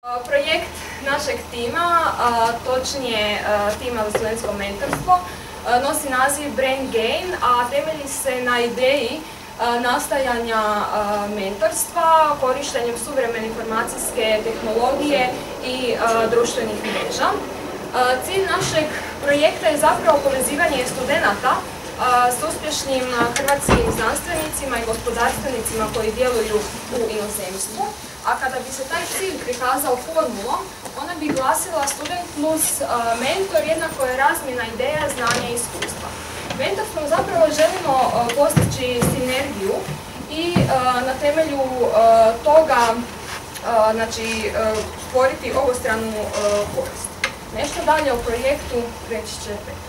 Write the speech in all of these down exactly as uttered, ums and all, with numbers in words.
Projekt našeg tima, točnije tima za studentsko mentorstvo, nosi naziv Brain Gain, a temelji se na ideji nastajanja mentorstva, korištenjem suvremene informacijske tehnologije i društvenih mreža. Cilj našeg projekta je zapravo povezivanje studenata s uspješnim hrvatskim znanstvenicima i gospodarstvenicima koji djeluju u inozemstvu. A kada bi se taj cilj prikazao formulom, ona bi glasila student plus mentor jednako je razmjena ideja, znanja i iskustva. Mentorstvom zapravo želimo postići sinergiju i na temelju toga znači, stvoriti obostranu korist. Nešto dalje o projektu reći će Petra.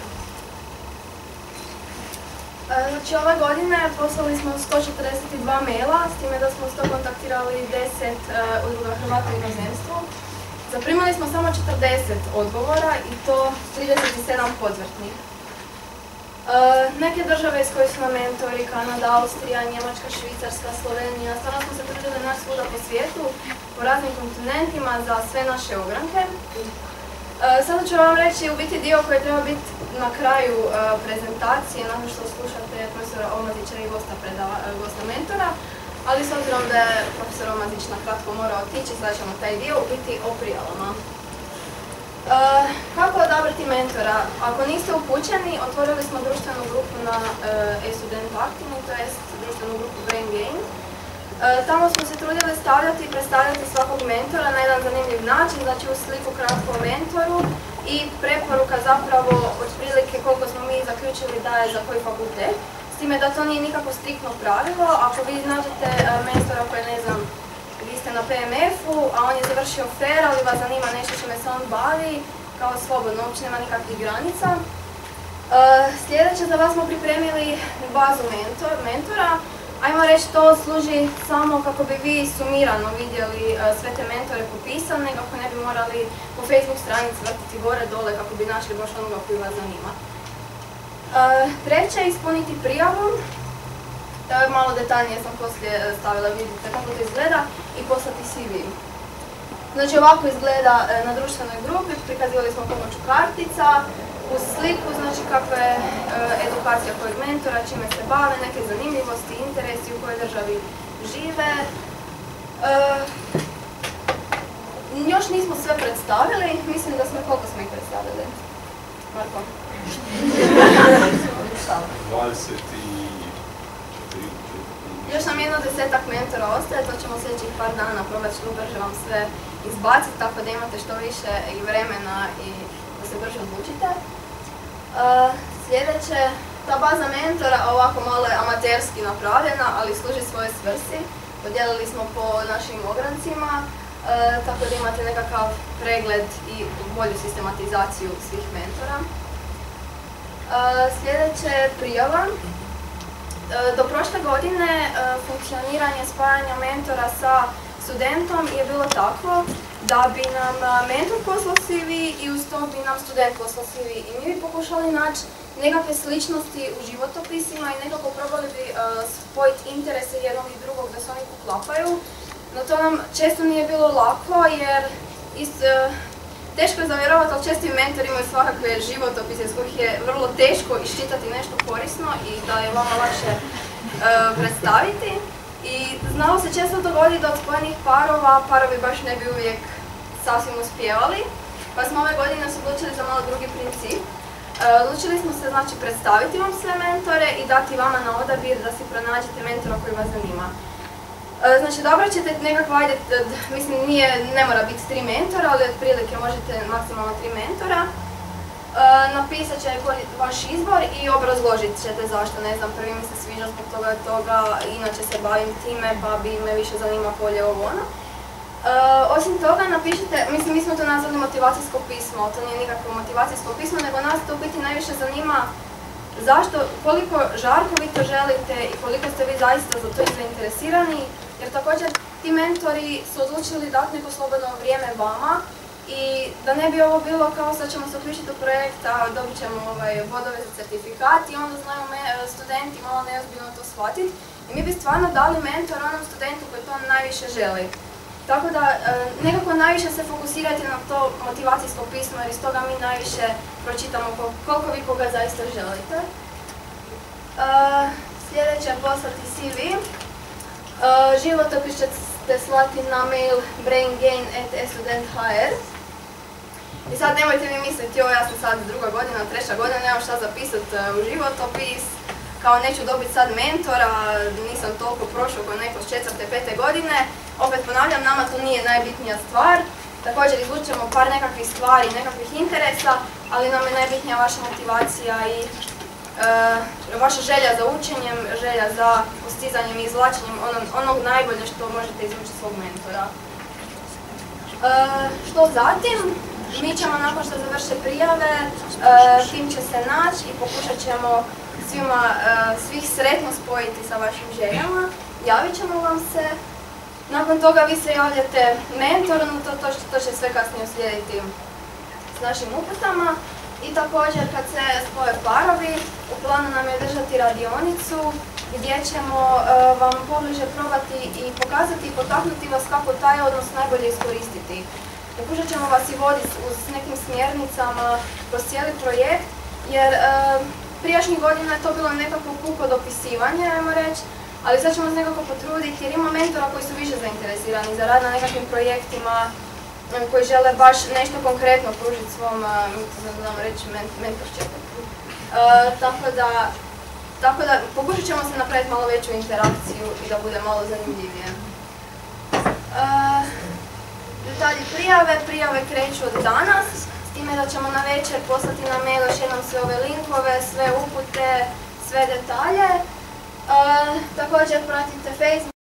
Znači, ove godine poslali smo sto četrdeset dva maila, s time da smo sto kontaktirali deset udruga Hrvata u inozemstvu. Zaprimili smo samo četrdeset odgovora i to trideset sedam podvrtnih. Neke države iz koje su nam mentori, Kanada, Austrija, Njemačka, Švicarska, Slovenija, stvarno smo se trudili naći svuda po svijetu, po raznim kontinentima za sve naše ogranke. Sada ću vam reći u biti dio koji treba biti na kraju prezentacije, nakon što slušate profesora Omazića i gosta, predava, gosta mentora, ali s obzirom da je profesor Omazić na kratko mora otići, sada ćemo taj dio u biti o prijavama. Kako odabrati mentora? Ako niste upućeni, otvorili smo društvenu grupu na e-student aktivni, to jest društvenu grupu Brain Gain. Tamo smo se trudili stavljati i predstavljati svakog mentora na jedan zanimljiv način, znači u sliku kratko o mentoru i preporuka zapravo otprilike koliko smo mi zaključili da je za koji fakultet. S time da to nije nikako striktno pravilo, ako vi nađete mentora koji ne znam, vi ste na P M F-u, a on je završio F E R, ali vas zanima nešto čime se on bavi, kao slobodno, uopće nema nikakvih granica. Sljedeće za vas smo pripremili bazu mentor, mentora. Ajmo reći, to služi samo kako bi vi sumirano vidjeli sve te mentore popisane, kako ne bi morali po Facebook stranici vrtiti gore dole kako bi našli baš onoga koji vas zanima. Treće, ispuniti prijavu. To je malo detaljnije sam poslije stavila, vidite kako to izgleda, i poslati C V. Znači ovako izgleda na društvenoj grupi, prikazivali smo pomoću kartica, uz sliku, znači kakva je edukacija kojeg mentora, čime se bave, neke zanimljivosti, interesi u kojoj državi žive. Još nismo sve predstavili, mislim da smo, koliko smo ih predstavili? Marko? dvadeset tri. Još nam jedno desetak mentora ostaje, to ćemo sljedećih par dana probati što brže vam sve izbaciti, tako da imate što više i vremena i da se brže odlučite. Sljedeće, ta baza mentora ovako malo je amaterski napravljena, ali služi svoje svrsi. Podijelili smo po našim ograncima, tako da imate nekakav pregled i bolju sistematizaciju svih mentora. Sljedeće je prijava. Do prošle godine funkcioniranje spajanja mentora sa studentom je bilo tako da bi nam mentor poslao C V i uz to bi nam student poslao C V. I mi bi pokušali naći nekakve sličnosti u životopisima i nekako probali bi spojiti interese jednog i drugog da se oni poklapaju. No to nam često nije bilo lako jer ist, teško je zavjerovati, ali često i mentori imaju svakakve životopise iz kojih je vrlo teško iščitati nešto korisno i da je vama lakše predstaviti. I znalo se često dogodi da od spojenih parova, parovi baš ne bi uvijek sasvim uspijevali, pa smo ove godine se odlučili za malo drugi princip. Odlučili smo se znači predstaviti vam sve mentore i dati vama na odabir da si pronađete mentora koji vas zanima. Znači dobro ćete nekako, ajde, mislim nije, ne mora biti tri mentora, ali otprilike možete maksimalno tri mentora. Napisat će vaš izbor i obrazložit ćete zašto, ne znam, prvi mi se sviđa zbog toga i toga, inače se bavim time pa bi me više zanima polje ovo ono. Osim toga napišite, mislim mi smo to nazvali motivacijsko pismo, to nije nikakvo motivacijsko pismo, nego nas to u biti najviše zanima zašto, koliko žarko vi to želite i koliko ste vi zaista za to zainteresirani, jer također ti mentori su odlučili dati neko slobodno vrijeme vama. I da ne bi ovo bilo kao sad ćemo se uključiti u projekt, a dobit ćemo ovaj, bodove za certifikat i onda znaju me, studenti malo neozbiljno to shvatiti. I mi bi stvarno dali mentor onom studentu koji to najviše želi. Tako da nekako naj, najviše se fokusirajte na to motivacijsko pismo jer iz toga mi najviše pročitamo koliko vi koga zaista želite. Uh, sljedeće je poslati C V. Uh, životopis ćete slati na mail braingain at e student dot h r. I sad nemojte mi misliti, jo, ja sam sad druga godina, treća godina, nemam šta zapisati u životopis, kao neću dobiti sad mentora, nisam toliko prošao kao neko s četvrte, pete godine. Opet ponavljam, nama to nije najbitnija stvar. Također izvučemo par nekakvih stvari, nekakvih interesa, ali nam je najbitnija vaša motivacija i e, vaša želja za učenjem, želja za postizanjem i izvlačenjem onog, onog najbolje što možete izvući svog mentora. E, što zatim? Mi ćemo nakon što završe prijave, e, tim će se naći i pokušat ćemo svima, e, svih sretno spojiti sa vašim željama. Javit ćemo vam se. Nakon toga vi se javljate mentoru, no to, to, to će sve kasnije uslijediti s našim uputama. I također kad se spoje parovi, u planu nam je držati radionicu gdje ćemo e, vam pobliže probati i pokazati i potaknuti vas kako taj odnos najbolje iskoristiti. Pokušat ćemo vas i voditi s nekim smjernicama kroz cijeli projekt, jer e, prijašnjih godina je to bilo nekako puko dopisivanje, ajmo reći, ali sad ćemo se nekako potruditi jer ima mentora koji su više zainteresirani za rad na nekakvim projektima koji žele baš nešto konkretno pružiti svom, znamo reći, mentorčetu. E, tako da, tako da pokušat ćemo se napraviti malo veću interakciju i da bude malo zanimljivije. E, Detalji prijave, prijave kreću od danas, s time da ćemo na večer poslati na mail još jednom sve ove linkove, sve upute, sve detalje. E, također pratite Facebook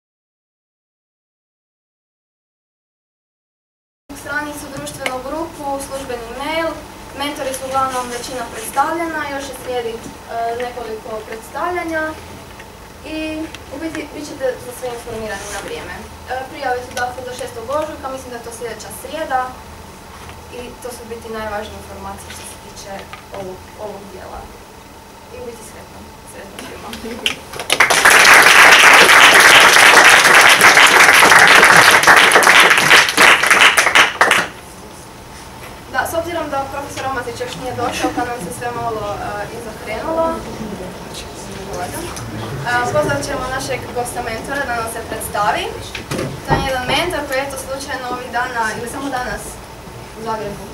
stranicu, društvenu grupu, službeni mail. Mentori su uglavnom većina predstavljena, još je slijedi e, nekoliko predstavljanja. I u biti bit ćete za sve informirani na vrijeme. E, prijave su dakle do šestog ožujka, mislim da je to sljedeća srijeda i to su biti najvažnije informacije što se tiče ovog, ovog dijela. I u biti sretno, sretno svima. Da, s obzirom da profesor Omatić još nije došao pa nam se sve malo uh, izokrenulo. Pozvat ćemo našeg gosta mentora da nam se predstavi. To je jedan mentor koji je to slučajno ovih dana, ili samo danas, u Zagrebu.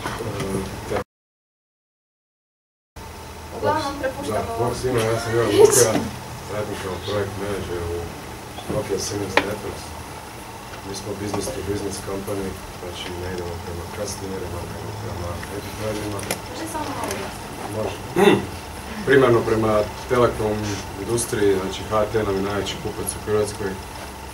Uglavnom prepuštamo... Bog svima, ja sam Ivan Luka, radim kao projekt manager u Nokia Siemens Networks. Mi smo business to business company, znači ne idemo prema customerima, nego prema enterprisima. Može samo malo glasno. Može. Primarno prema telekom industriji, znači H T nam je najveći kupac u Hrvatskoj. Uh,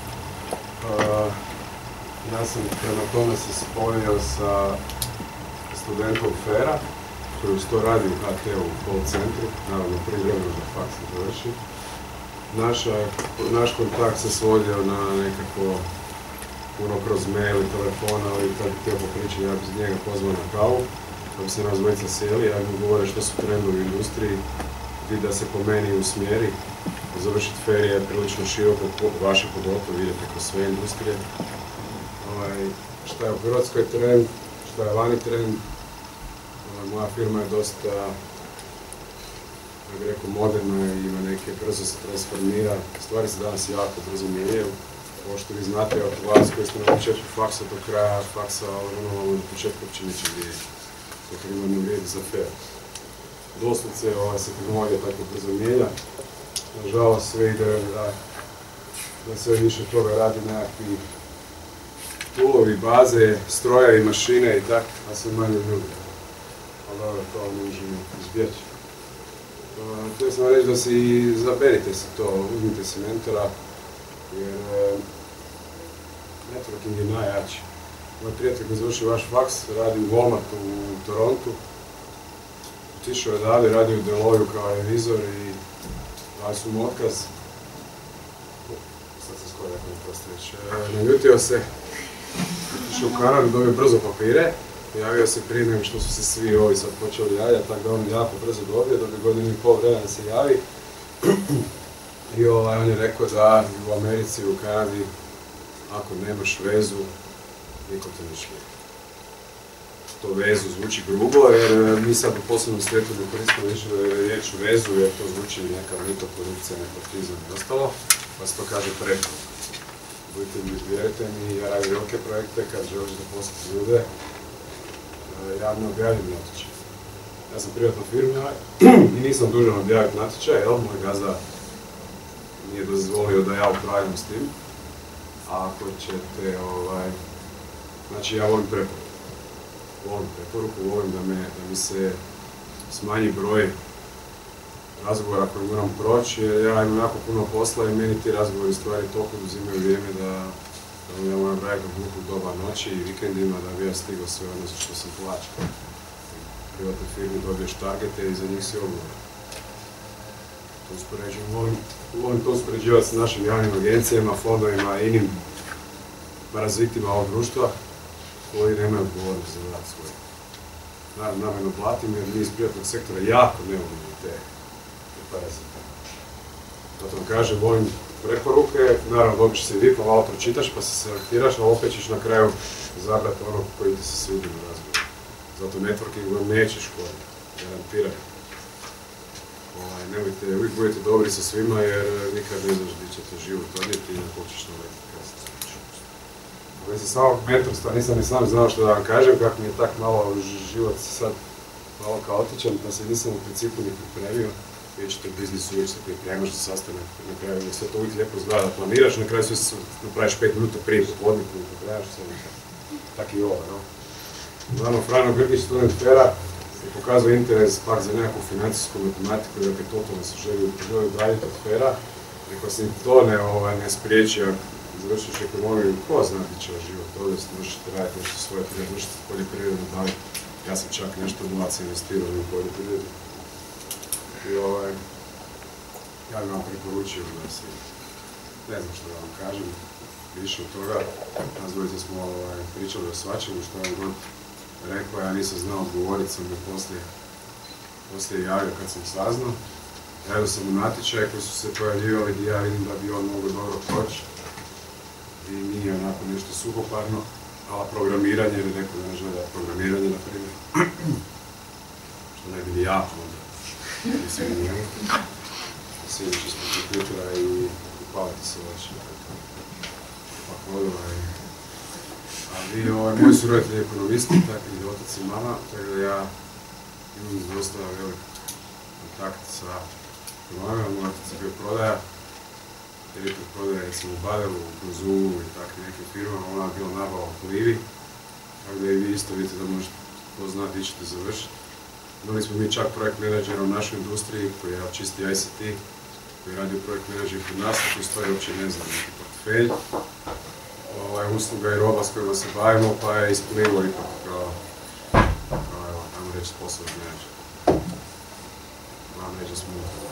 ja sam prema tome se spojio sa studentom Fera, koji uz to radi u H T-u u call centru, naravno prije vremena da faks se završi. Naša, naš kontakt se svodio na nekako puno kroz mail i telefona, ali kad bi htio popričati, ja bi njega pozvao na kavu, da bi se nas dvojica sjeli, ja bi govore što su trendovi u industriji, i da se po meni usmjeri. Završiti Fair je prilično široko, vaše pogotovo vidite kroz sve industrije. Ovaj, šta je u Hrvatskoj trend, šta je vani trend. Ovaj, moja firma je dosta, ja bih rekao, moderna i ima neke, brzo se transformira. Stvari se danas jako brzo mijenjaju. Ovo što vi znate od vas koji ste na početku faksa do kraja faksa, ono na početku uopće neće vidjeti. To primarno vrijedi za Fair. Doslovce ova se tehnologija tako brzo mijenja. Nažalost sve ide da, da sve više toga radi nekakvi toolovi, baze, strojevi, mašine i tak, a sve manje ljudi. Ali dobro, to ne možemo izbjeći. Htio sam reći da si zaberite se to, uzmite si mentora, jer networking je najjači. Moj prijatelj koji završi vaš faks radi u Walmartu u Torontu. Otišao je dalje, radi u Deloju kao revizor i dali su mu otkaz. Sad sam skoro rekao to steći. Naljutio se, otišao u Kanadu, dobio brzo papire. Javio se prije nego što su se svi ovi sad počeli javljati, tako da on jako brzo dobio, dobio godinu i pol vremena da se javi. I ovaj, on je rekao da u Americi i u Kanadi, ako nemaš vezu, niko te ne šmije. To vezu zvuči grubo, jer mi sad u poslovnom svijetu ne koristimo više riječ vezu, jer to zvuči neka mito, korupcija, nepotizam i ostalo, pa se to kaže preporuka. Budite mi, vjerujte mi, ja radim velike projekte, kad želiš da poslati ljude, ja ne objavim natječaj. Ja sam privatna firma i nisam dužan objaviti natječaj, jel? Moj gazda nije dozvolio da ja upravljam s tim. A ako ćete, ovaj... Znači, ja volim preporuku. Volim preporuku, volim da, me, da mi se smanji broj razgovora koji moram proći, jer ja imam jako puno posla i meni ti razgovori stvari toliko uzimaju vrijeme da, da ja moram raditi u doba noći i vikendima da bi ja stigao sve ono za što sam plaćao. U privatnoj firmi dobiješ targete i za njih si odgovoran. To uspoređujem, volim, volim to uspoređivati s našim javnim agencijama, fondovima i inim parazitima ovog društva koji nemaju odgovornost za rad svoj. Naravno, namjerno platim jer mi iz privatnog sektora jako ne volimo te parazite. Zato vam kažem, volim preporuke, naravno dobiš se vi, pa malo pročitaš, pa se selektiraš, a opet ćeš na kraju zabrati ono koji ti se svidi na razgovoru. Zato networking vam neće škoditi, garantiram. Ovaj, nemojte, uvijek budete dobri sa svima jer nikad ne znaš gdje će te život odnijeti i na koliko ćeš naletiti kada se slučaju. U vezi samog mentorstva nisam ni sam znao što da vam kažem, kako mi je tak malo život sad malo kaotičan, pa se nisam u principu ni pripremio. Već ćete u biznisu, već se pripremaš za sastanak, na kraju sve to uvijek lijepo izgleda da planiraš, na kraju sve se napraviš pet minuta prije popodniku i pripremaš sve nekako. Tak i ovo, no? Uglavnom, Frano Grgić, student Fera, je pokazao interes pak za nekakvu financijsku matematiku, dakle totalno se želi udaviti od Fera. Ako se to ne, ovaj, ne spriječi, ako završiš ekonomiju, ko zna gdje će život odvesti, možete raditi nešto svoje prije, možete poljoprivredno baviti. Ja sam čak nešto novaca investirao u poljoprivredu. I ovaj, ja bih vam preporučio da si, ne znam što da vam kažem, više od toga. Nas dvojice smo ovaj, pričali o svačemu, što je god rekao, ja nisam znao odgovoriti, sam me poslije, poslije javio kad sam saznao. Javio sam u natječaje koji su se pojavljivali gdje ja vidim da bi on mogao dobro proći. I nije onako nešto suhoparno, ali programiranje, jer je rekao da ne žele da programiranje, na primjer. Što ne bi ni ja onda. Mislim i njemu. Sjediš ispod kompjutera i upaliti se već. Pa kodova i... A vi, ovaj, moji su roditelji ekonomisti, tako i otac i mama, tako da ja imam dosta velik kontakt sa ekonomijom. Moj otac je bio prodaja, direktor prodaja recimo u Badelu, u Konzumu i takve neke firmama, ona je bila nabava u Plivi, tako da i vi isto vidite da možete to znati gdje ćete završiti. Imali smo mi čak projekt menadžera u našoj industriji, koji je čisti I C T, koji je radio projekt menadžer kod nas, koji stvari uopće ne znam, neki portfelj. Ovaj, usluga i roba s kojima se bavimo, pa je isplivo ipak kao, kao evo, ajmo reći, poslovni menadžer. Vam reći smo,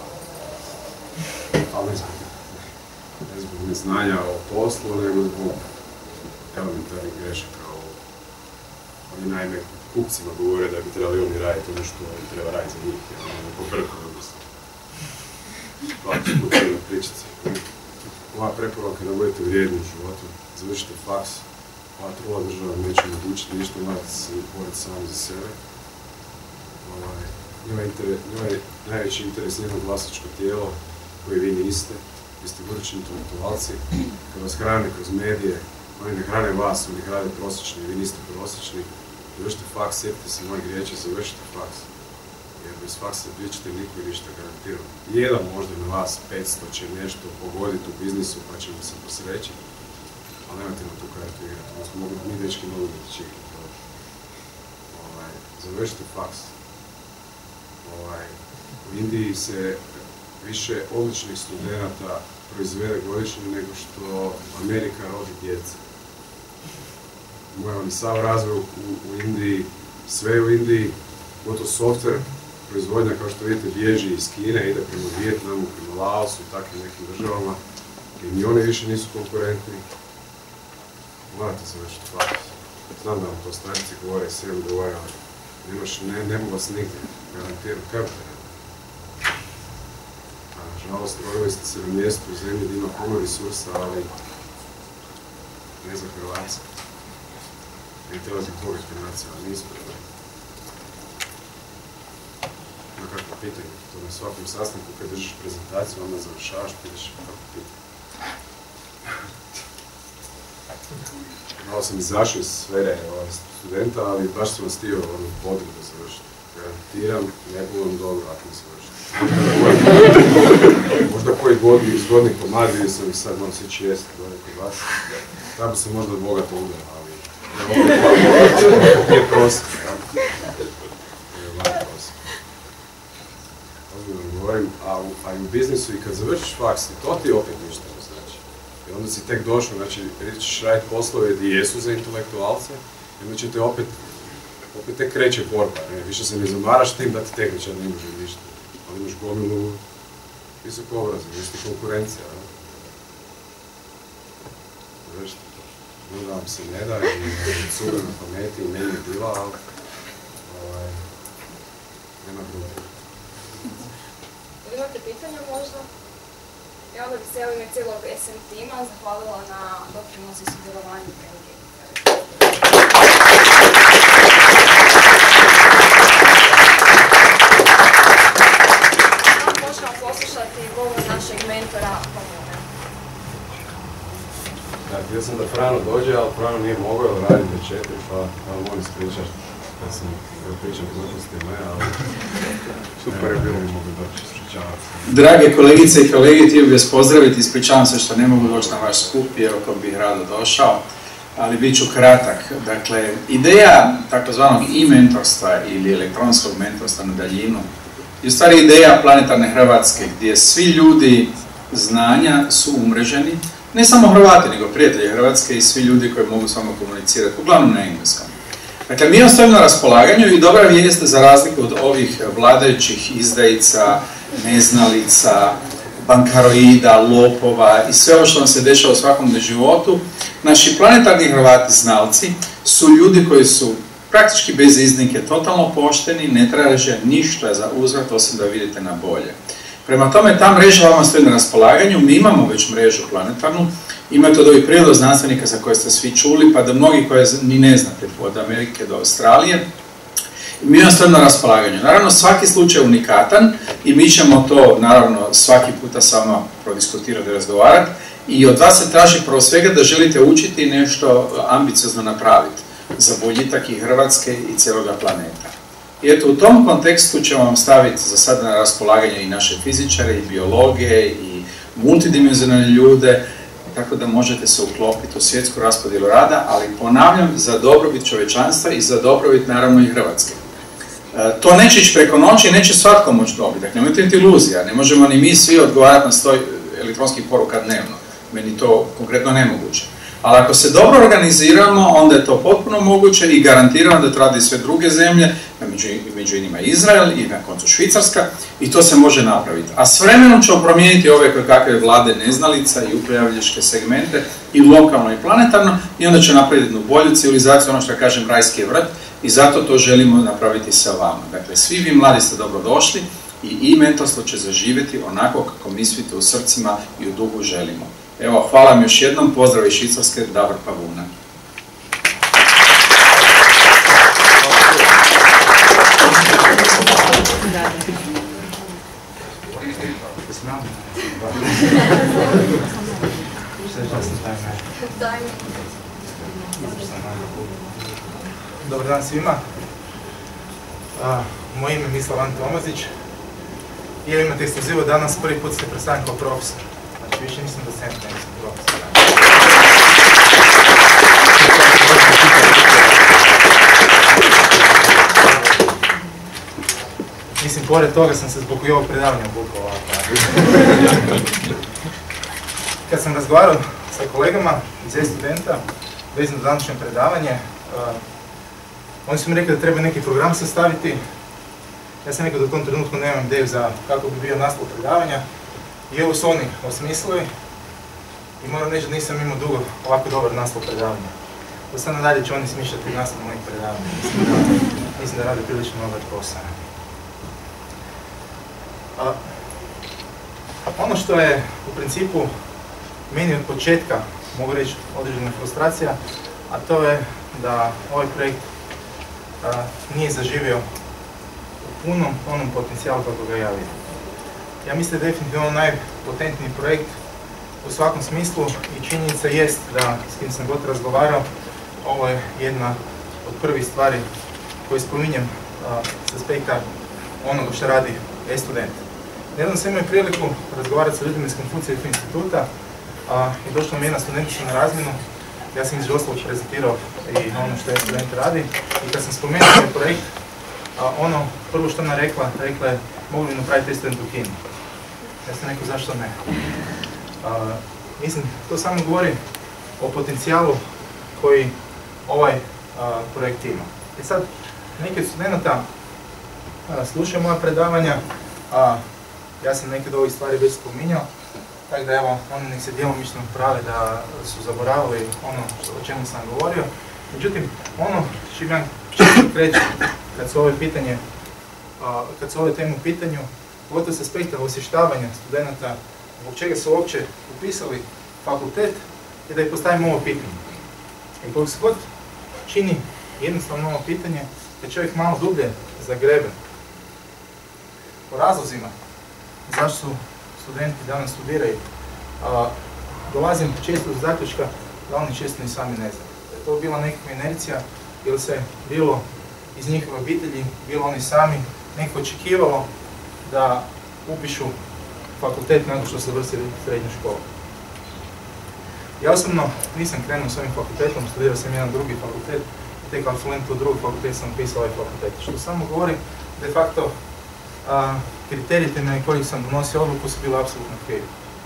ali ne zbog, ne zbog neznanja o poslu, nego zbog elementarnih grešaka. Oni naime kupcima govore da bi trebali oni raditi ono što oni treba raditi za njih, jer ono ne pobrkaju odnosno. Hvala ću počinu pričati. Moja preporuka je da budete vrijedni u životu, završite faks, ova trula država neće omogućiti ništa, morate se boriti sami za sebe. Ovaj, njima je najveći interes njeno glasačko tijelo, koje vi niste, vi ste budući intelektualci, kad vas hrane kroz medije, oni ne hrane vas, oni hrane prosječni, vi niste prosječni. Završite faks, sjetite se mojeg riječi, završite faks. Jer bez faksa bit ćete niko i ništa garantirano. Jedan možda na vas, petsto će nešto pogoditi u biznisu pa ćemo se posreći. Ali nemojte nam tu kartu igrati. Mi smo mogli, mi dečki mogu biti čiki. Ovaj, završite faks. Ovaj, u Indiji se više odličnih studenata proizvede godišnje nego što Amerika rodi djece. Moj vam sav razvoj u, u Indiji, sve u Indiji, gotovo software, proizvodnja kao što vidite bježi iz Kine, ide prema Vijetnamu, prema Laosu i takvim nekim državama, i ni oni više nisu konkurentni. Morate završiti faks. Znam da vam to starici govore, sve govore, ali nemaš, ne, ne mogu vas nigdje garantirati kako te radi. A nažalost, rodili ste se na mjestu u zemlji gdje ima puno resursa, ali ne za Hrvatske. i htjela bih tvojih financija, ali nismo. Na kakvo pitanje? To na svakom sastanku kad držiš prezentaciju, onda završavaš, pitaš kako pitanje. Malo sam izašao iz sfere studenta, ali baš sam vas htio onu potrebu da završiti. Garantiram, ne budem dobro ako ne završiti. Možda koji godni, zgodni komad, vidio sam ih sad, moram svići jesti dole kod vas. Tamo se možda od bogata udara, ali je prosjek. Je mali prosjek. Ozbiljno govorim, a i u biznisu i kad završiš faks, to ti opet ništa ne znači. I onda si tek došao, znači, ćeš raditi poslove gdje jesu za intelektualce, i onda će te opet, opet tek kreće borba, ne? Više se ne zamaraš tim da ti tehničar ne može ništa. Ali imaš gomilu visoko obrazovanje, isti konkurencija, ne? Završite to. Onda vam se ne da i cure na pameti i meni je bila, ali ovaj, nema druga. Imate pitanja možda? Ja onda bi se u ime cijelog S M tima zahvalila na doprinosu i sudjelovanju u Brain Game. Možemo poslušati govor našeg mentora Pavune. Da, htio sam da Frano dođe, ali Frano nije mogao, jer radi do četiri, pa vam on ispričati. Ja sam pričao gluposti moje, ali super je bilo, mogu doći, ispričavam se. Drage kolegice i kolege, htio bih vas pozdraviti, ispričavam se što ne mogu doći na vaš skup, iako bih rado došao, ali bit ću kratak. Dakle, ideja takozvanog e-mentorstva ili elektronskog mentorstva na daljinu je u stvari ideja planetarne Hrvatske, gdje svi ljudi znanja su umreženi, ne samo Hrvati, nego prijatelji Hrvatske i svi ljudi koji mogu s vama komunicirati, uglavnom na engleskom. Dakle, mi ostajemo na raspolaganju i dobra vijest za razliku od ovih vladajućih izdajica, neznalica, bankaroida, lopova i sve ovo što nam se dešava u svakom životu, naši planetarni Hrvati znalci su ljudi koji su praktički bez iznimke totalno pošteni, ne traže ništa za uzvrat osim da vidite na bolje. Prema tome, ta mreža vama stoji na raspolaganju, mi imamo već mrežu planetarnu, imate od ovih prirodno znanstvenika za koje ste svi čuli, pa da mnogi koje ni ne znate, od Amerike do Australije, mi imamo stoji na raspolaganju. Naravno, svaki slučaj je unikatan i mi ćemo to, naravno, svaki puta s vama prodiskutirati i razgovarati i od vas se traži prvo svega da želite učiti nešto ambiciozno napraviti za boljitak i Hrvatske i cijeloga planeta. I eto, u tom kontekstu ćemo vam staviti za sada na raspolaganje i naše fizičare, i biologe, i multidimenzionalne ljude, tako da možete se uklopiti u svjetsku raspodjelu rada, ali ponavljam, za dobrobit čovječanstva i za dobrobit, naravno, i Hrvatske. E, to neće ići preko noći i neće svatko moći dobiti. Dakle, nemojte imati iluzija, ne možemo ni mi svi odgovarati na sto elektronskih poruka dnevno. Meni to konkretno nemoguće. Ali ako se dobro organiziramo, onda je to potpuno moguće i garantiramo da to radi sve druge zemlje, među, među njima Izrael i na koncu Švicarska, i to se može napraviti. A s vremenom ćemo promijeniti ove koje kakve vlade neznalica i upravljačke segmente i lokalno i planetarno i onda će napraviti jednu bolju civilizaciju, ono što kažem rajski vrt, i zato to želimo napraviti sa vama. Dakle, svi vi mladi ste dobro došli i e-mentorstvo će zaživjeti onako kako mislite u srcima i u duhu želimo. Evo, hvala vam još jednom, pozdrav iz Švicarske, Davor Pavuna. Dobar dan svima. Moje ime je Mislavan Tomazić. I ja imate ekskluzivu danas, prvi put se predstavljam kao profesor. Znači, više nisam docent, nego sam profesor. Mislim, pored toga sam se zbog i ovog predavanja obukao ovako. Kad sam razgovarao sa kolegama iz e-studenta vezano za današnje predavanje, oni su mi rekli da treba neki program sastaviti. Ja sam rekao da u tom trenutku nemam ideju za kako bi bio naslov predavanja. I ovo su oni osmislili i moram reći da nisam imao dugo ovako dobar naslov predavanja. Do sad nadalje će oni smišljati naslov mojih predavanja. Mislim da, mislim da rade prilično dobar posao. A, ono što je u principu meni od početka, mogu reći, određena frustracija, a to je da ovaj projekt a, nije zaživio u punom onom potencijalu kako ga ja vidim. Ja mislim da je definitivno najpotentniji projekt u svakom smislu i činjenica jest da s kim sam god razgovarao, ovo je jedna od prvih stvari koje spominjem a, s aspekta onoga što radi e-student. Nedavno sam imao priliku razgovarati sa ljudima iz Konfucijevog instituta a, i došla mi jedna studentica na razmjenu. Ja sam između ostalog prezentirao i ono što e-student radi i kad sam spomenuo ovaj projekt, a, ono prvo što ona rekla, rekla je mogu li napraviti e-student u Kini. Ja sam rekao zašto ne. A, mislim, to samo govori o potencijalu koji ovaj a, projekt ima. I sad, neki od studenta slušaju moja predavanja, a ja sam neke od ovih stvari već spominjao, tako da evo, oni nek se djelomično prave da su zaboravili ono što, o čemu sam govorio. Međutim, ono čim ja često krećem kad su ove pitanje, a, kad su ove teme u pitanju, pogotovo s aspekta osvještavanja studenta, zbog čega su uopće upisali fakultet, je da ih postavimo ovo pitanje. I koliko se god čini jednostavno ovo pitanje, da čovjek malo dublje zagrebe po razlozima zašto su studenti danas studiraju, a, dolazim često do zaključka da oni često ni sami ne znaju. Da je to bila nekakva inercija ili se bilo iz njihove obitelji, bilo oni sami neko očekivalo da upišu fakultet nakon što se završili srednju školu. Ja osobno nisam krenuo s ovim fakultetom, studirao sam jedan drugi fakultet, tek absolvent u drugi fakultet sam upisao ovaj fakultet. Što samo govori, de facto, a, kriteriji temeljem kojih sam donosio odluku su bili apsolutno krivi.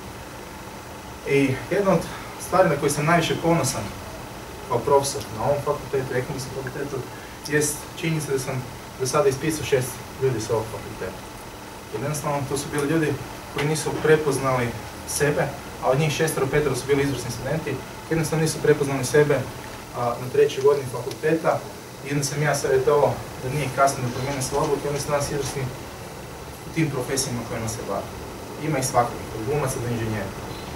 I jedna od stvari na koje sam najviše ponosan kao profesor na ovom fakultetu, ekonomskom fakultetu, jest činjenica da sam do sada ispisao šest ljudi s ovog fakulteta. Jednostavno, to su bili ljudi koji nisu prepoznali sebe, a od njih šestero, petero su bili izvrsni studenti, jednostavno nisu prepoznali sebe a, na trećoj godini fakulteta. Jedno sam ja savjetovao da nije kasno da promijene svoje odluke, oni su nas izvrsni u tim profesijama kojima se bave. Ima ih svakog, od glumaca do inženjera.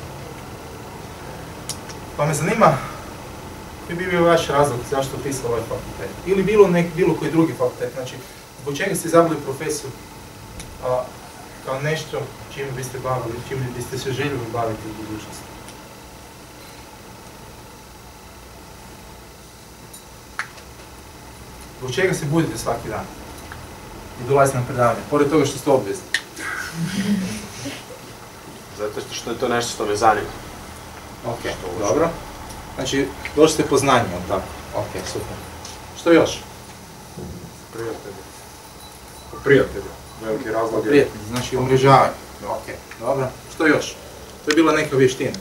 Pa me zanima, koji bi bio vaš razlog zašto upisali ovaj fakultet? Ili bilo, nek, bilo koji drugi fakultet, znači, zbog čega ste izabrali profesiju a, kao nešto čime biste bavili, čime biste se željeli baviti u budućnosti? Zbog čega se budite svaki dan i dolazite na predavanje, pored toga što ste obvezni? Zato što je to nešto što me zanima. Ok, dobro. Znači, došli ste po znanju, ali tako? Ok, super. Što još? Prijatelji. Prijatelji. Veliki razlog je... Prijatelji, znači umrežavanje. Ok, dobro. Što još? To je bila neka vještina.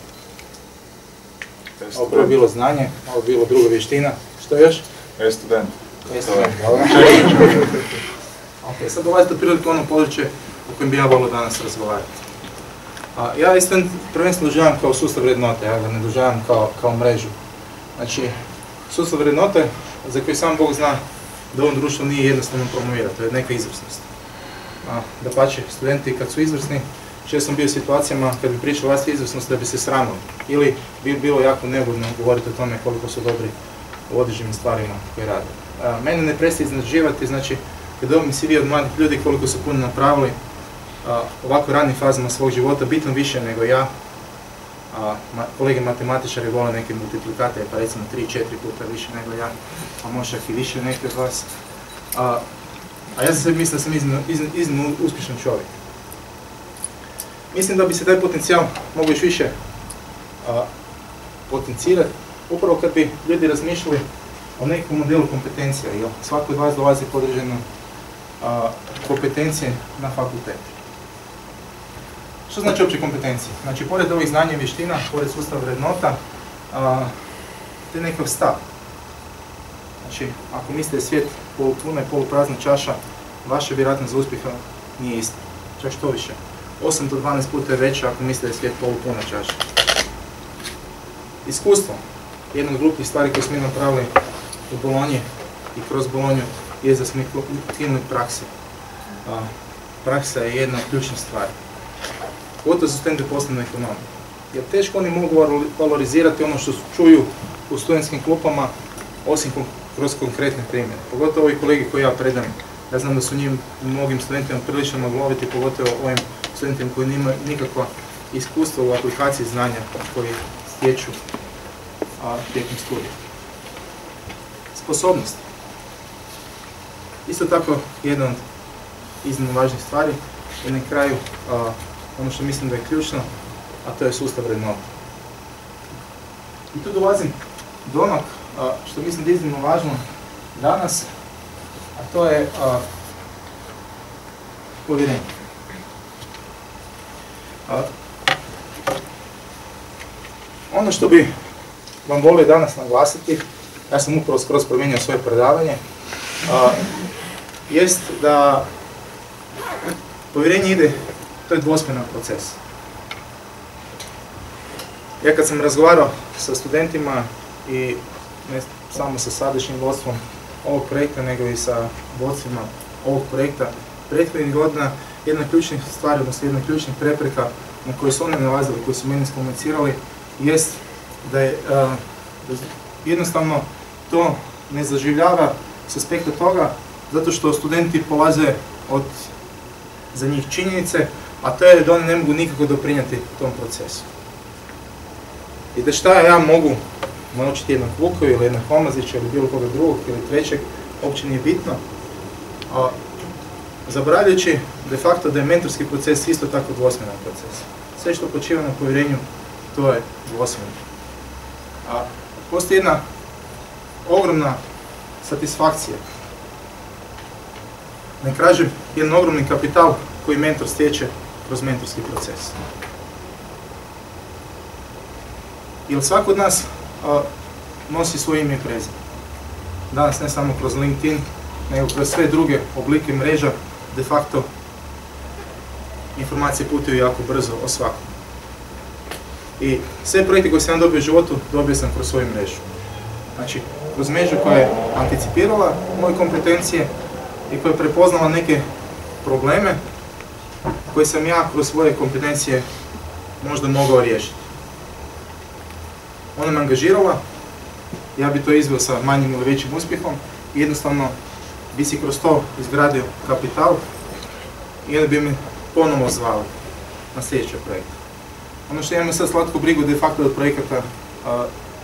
Ovo prvo je bilo znanje, ovo je bilo druga vještina. Što još? E-student. E-student, dobro. Ok, sad dolazite u priliku ono područje o kojem bi ja volio danas razgovarati. A, ja isto prvenstveno doživljavam kao sustav vrednote, ja ga ne doživljavam kao, kao mrežu. Znači, sustav vrednote za koji sam Bog zna da ovom društvu nije jednostavno promovirati, to je neka izvrsnost. Da pače, studenti kad su izvrsni, često sam bio u situacijama kad bi pričali vlastiti izvrsnost da bi se sramili. Ili bi bilo jako neugodno govoriti o tome koliko su dobri u određenim stvarima koje rade. A, mene ne prestaje iznenađivati, znači, kad dobim C V od mladih ljudi koliko su puno napravili, a, ovako ranim fazama svog života, bitno više nego ja. A, ma, kolege matematičari vole neke multiplikate, pa recimo tri četiri puta više nego ja, a možda i više neki od vas. A, a ja sam sebi mislio da sam iznimno, iznimno uspješan čovjek. Mislim da bi se taj potencijal mogao još više a, potencirati, upravo kad bi ljudi razmišljali o nekom modelu kompetencija, jer svako od vas dolazi po određenu a, kompetencije na fakultetu. Što znači opće kompetencije? Znači, pored ovih znanja i vještina, pored sustava vrednota, a, to je nekakav stav. Znači, ako mislite da je svijet polupuna i poluprazna čaša, vaša vjerojatnost za uspjeha nije ista. Čak što više. osam do dvanaest puta je veća ako mislite da je svijet polupuna čaša. Iskustvo. Jedna od glupih stvari koje smo mi napravili u Bolonji i kroz Bolonju je da smo ukinuli praksi. A, praksa je jedna od ključnih stvari. Pogotovo su studenti poslovne ekonomije. Jer teško oni mogu valorizirati ono što čuju u studentskim klupama osim kroz konkretne primjere. Pogotovo ovi kolegi koji ja predam, ja znam da su njim mnogim studentima prilično magloviti, pogotovo ovim studentima koji nemaju nikakva iskustva u aplikaciji znanja koji stječu a, tijekom studija. Sposobnost. Isto tako jedna od iznimno važnih stvari i na kraju a, ono što mislim da je ključno, a to je sustav vrednota. I tu dolazim do onog a, što mislim da je iznimno važno danas, a to je a, povjerenje. A, ono što bi vam volio danas naglasiti, ja sam upravo skroz promijenio svoje predavanje, a, jest da povjerenje ide, to je dvosmjeran proces. Ja kad sam razgovarao sa studentima i ne samo sa sadašnjim vodstvom ovog projekta, nego i sa vodstvima ovog projekta prethodnih godina, jedna od ključnih stvari, odnosno jedna od ključnih prepreka na koje su oni nalazili, koji su meni skomunicirali, jest da je uh, jednostavno to ne zaživljava s aspekta toga zato što studenti polaze od za njih činjenice, a to je da oni ne mogu nikako doprinijeti tom procesu. I da šta ja mogu naučiti jednog Vukovi ili jednog Omazića ili bilo koga drugog ili trećeg, uopće nije bitno, a zaboravljajući de facto da je mentorski proces isto tako dvosmjeran proces. Sve što počiva na povjerenju, to je dvosmjerno. A postoji jedna ogromna satisfakcija. Ne kažem, jedan ogromni kapital koji mentor stječe kroz mentorski proces. Jer svako od nas a, nosi svoje ime i prezime. Danas ne samo kroz LinkedIn, nego kroz sve druge oblike mreža, de facto informacije putuju jako brzo o svakom. I sve projekte koje sam ja dobio u životu, dobio sam kroz svoju mrežu. Znači, kroz mrežu koja je anticipirala moje kompetencije i koja je prepoznala neke probleme koje sam ja kroz svoje kompetencije možda mogao riješiti. Ona me angažirala, ja bi to izveo sa manjim ili većim uspjehom i jednostavno bi si kroz to izgradio kapital i onda bi me ponovo zvali na sljedeće projekte. Ono što imam sad slatku brigu de facto od projekata, a,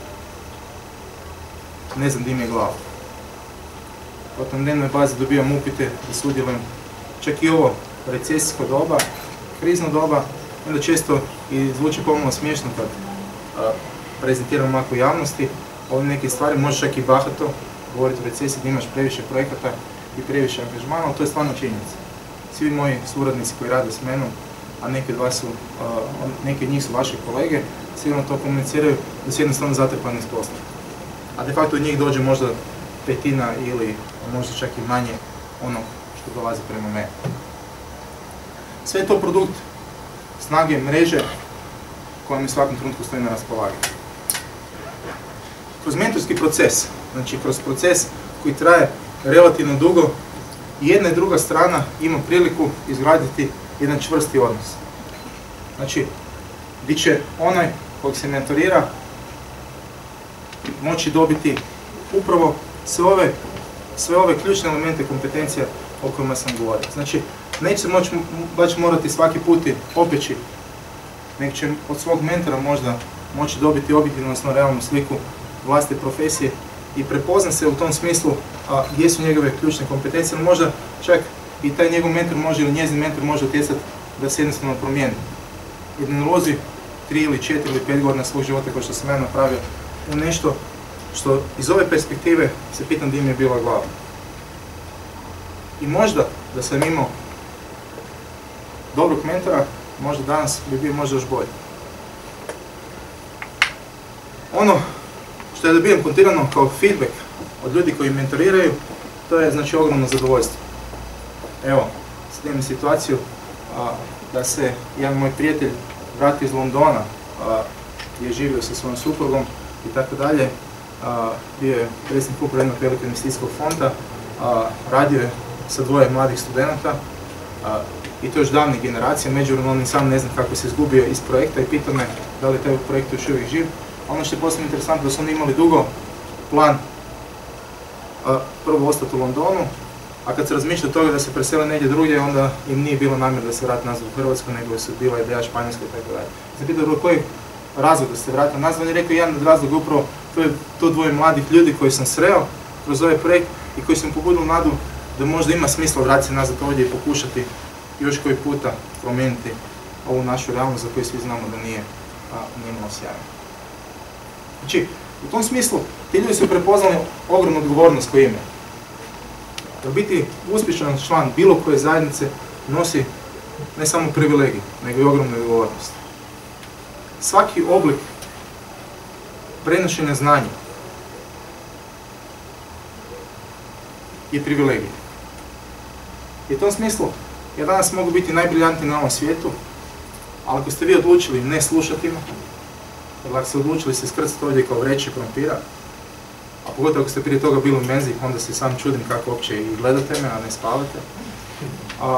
ne znam di mi je glava. Od na dnevnoj bazi dobijam upite da sudjelujem čak i ovo recesijsko doba, krizno doba, onda često i zvuči pomalo smiješno kad a, prezentiram ovako javnosti, ove neke stvari, može čak i bahato govoriti o recesiji da imaš previše projekata i previše angažmana, ali to je stvarno činjenica. Svi moji suradnici koji rade s menom, a neki od vas su, uh, neki od njih su vaši kolege, sigurno to komuniciraju da su jednostavno zatrpani s poslom. A de facto od njih dođe možda petina ili možda čak i manje onog što dolazi prema meni. Sve je to produkt snage mreže koja mi svakom trenutku stoji na raspolaganju. Kroz mentorski proces, znači kroz proces koji traje relativno dugo, jedna i druga strana ima priliku izgraditi jedan čvrsti odnos. Znači, gdje će onaj kojeg se mentorira moći dobiti upravo sve ove, sve ove ključne elemente kompetencija o kojima sam govorio. Znači, neće se moći baš morati svaki put opeći, nego će od svog mentora možda moći dobiti objektivnu, odnosno realnu sliku vlastite profesije i prepozna se u tom smislu a, gdje su njegove ključne kompetencije, ali možda čak i taj njegov mentor može ili njezin mentor može utjecati da se jednostavno promijeni. Jer ne ulozi tri ili četiri ili pet godina svog života kao što sam ja napravio u nešto što iz ove perspektive se pitam gdje mi je bila glava. I možda da sam imao dobrog mentora, možda danas bi bio možda još bolji. Ono što ja dobijem kontinuirano kao feedback od ljudi koji mentoriraju, to je znači ogromno zadovoljstvo. Evo, sad imam situaciju a, da se jedan moj prijatelj vrati iz Londona, a, gdje je živio sa svojom suprugom i tako dalje. Bio je predsjednik uprave jednog velikog investicijskog fonda, a, radio je sa dvoje mladih studenata a, i to još davnih generacija, međuvremeno on sam ne znam kako se izgubio iz projekta i pitao me da li je taj projekt još uvijek živ. Ono što je posebno interesantno da su oni imali dugo plan prvo ostati u Londonu, a kad se razmišlja od toga da se presele negdje drugdje, onda im nije bilo namjer da se vrati nazad u Hrvatsku, nego su bila ideja Španjolska i tako dalje. Sam pitao koji razlog da se vrati nazad, on je rekao jedan od razloga upravo to je to dvoje mladih ljudi koji sam sreo kroz ovaj projekt i koji sam pobudili nadu da možda ima smisla vratiti se nazad ovdje i pokušati još koji puta promijeniti ovu našu realnost za koju svi znamo da nije, a, nije malo sjajna. Znači, u tom smislu ti ljudi su prepoznali ogromnu odgovornost koju imaju. Da biti uspješan član bilo koje zajednice nosi ne samo privilegij, nego i ogromnu odgovornost. Svaki oblik prenošenja znanja je privilegij. I u tom smislu, ja danas mogu biti najbriljantniji na ovom svijetu, ali ako ste vi odlučili ne slušati me, ili ako ste odlučili se iskrcati ovdje kao vreće krompira, a pogotovo ako ste prije toga bili u menzi, onda se sam čudim kako uopće i gledate me, a ne spavate. A,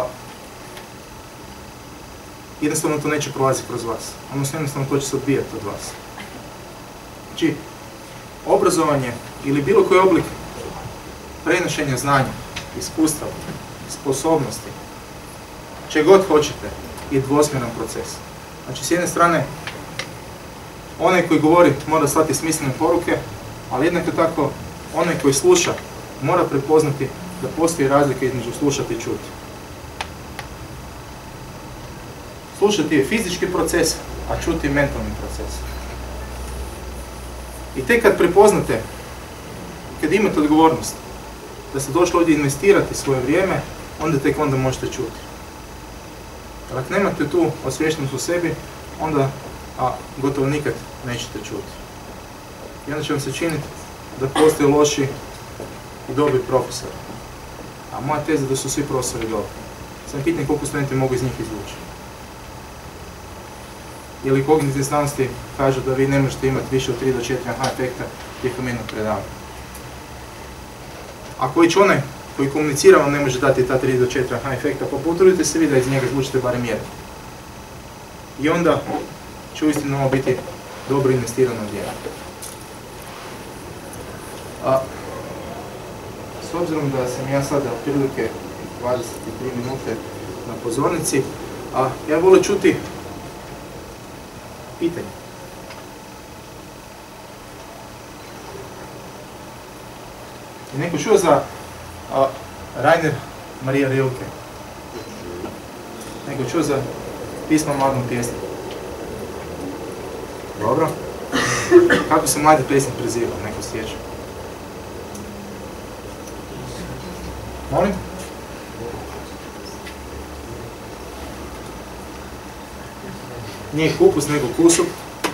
jednostavno to neće prolaziti kroz vas. Odnosno jednostavno to će se odbijati od vas. Znači, obrazovanje ili bilo koji oblik prenošenja znanja, iskustva, sposobnosti, če god hoćete, je dvosmjeran proces. Znači, s jedne strane, onaj koji govori mora slati smislene poruke, ali jednako tako, onaj koji sluša mora prepoznati da postoji razlika između slušati i čuti. Slušati je fizički proces, a čuti je mentalni proces. I tek kad prepoznate, kad imate odgovornost, da ste došli ovdje investirati svoje vrijeme, onda tek onda možete čuti. Jer ako nemate tu osviještenost u sebi, onda a, gotovo nikad nećete čuti. I onda će vam se činiti da postoje loši i dobri profesori. A moja teza je da su svi profesori dobri. Samo pitanje koliko studenti mogu iz njih izvući. Ili kognitivne znanosti kažu da vi ne možete imati više od tri do četiri aha efekta tijekom jednog predavanja. Ako već onaj koji komunicira vam ne može dati ta tri do četiri aha efekta, pa potrudite se vi da iz njega izvučite barem jedan. I onda će uistinu ovo biti dobro investirano vrijeme. A, s obzirom da sam ja sada otprilike dvadeset tri minute na pozornici, a ja volim čuti pitanje. Je neko čuo za a, Rainer Maria Rilke? Neko čuo za pismo mladom pjesniku? Dobro. Kako se mladi pjesnik preziva? Neko sjeća? Molim? Nije kupus, nego kusup.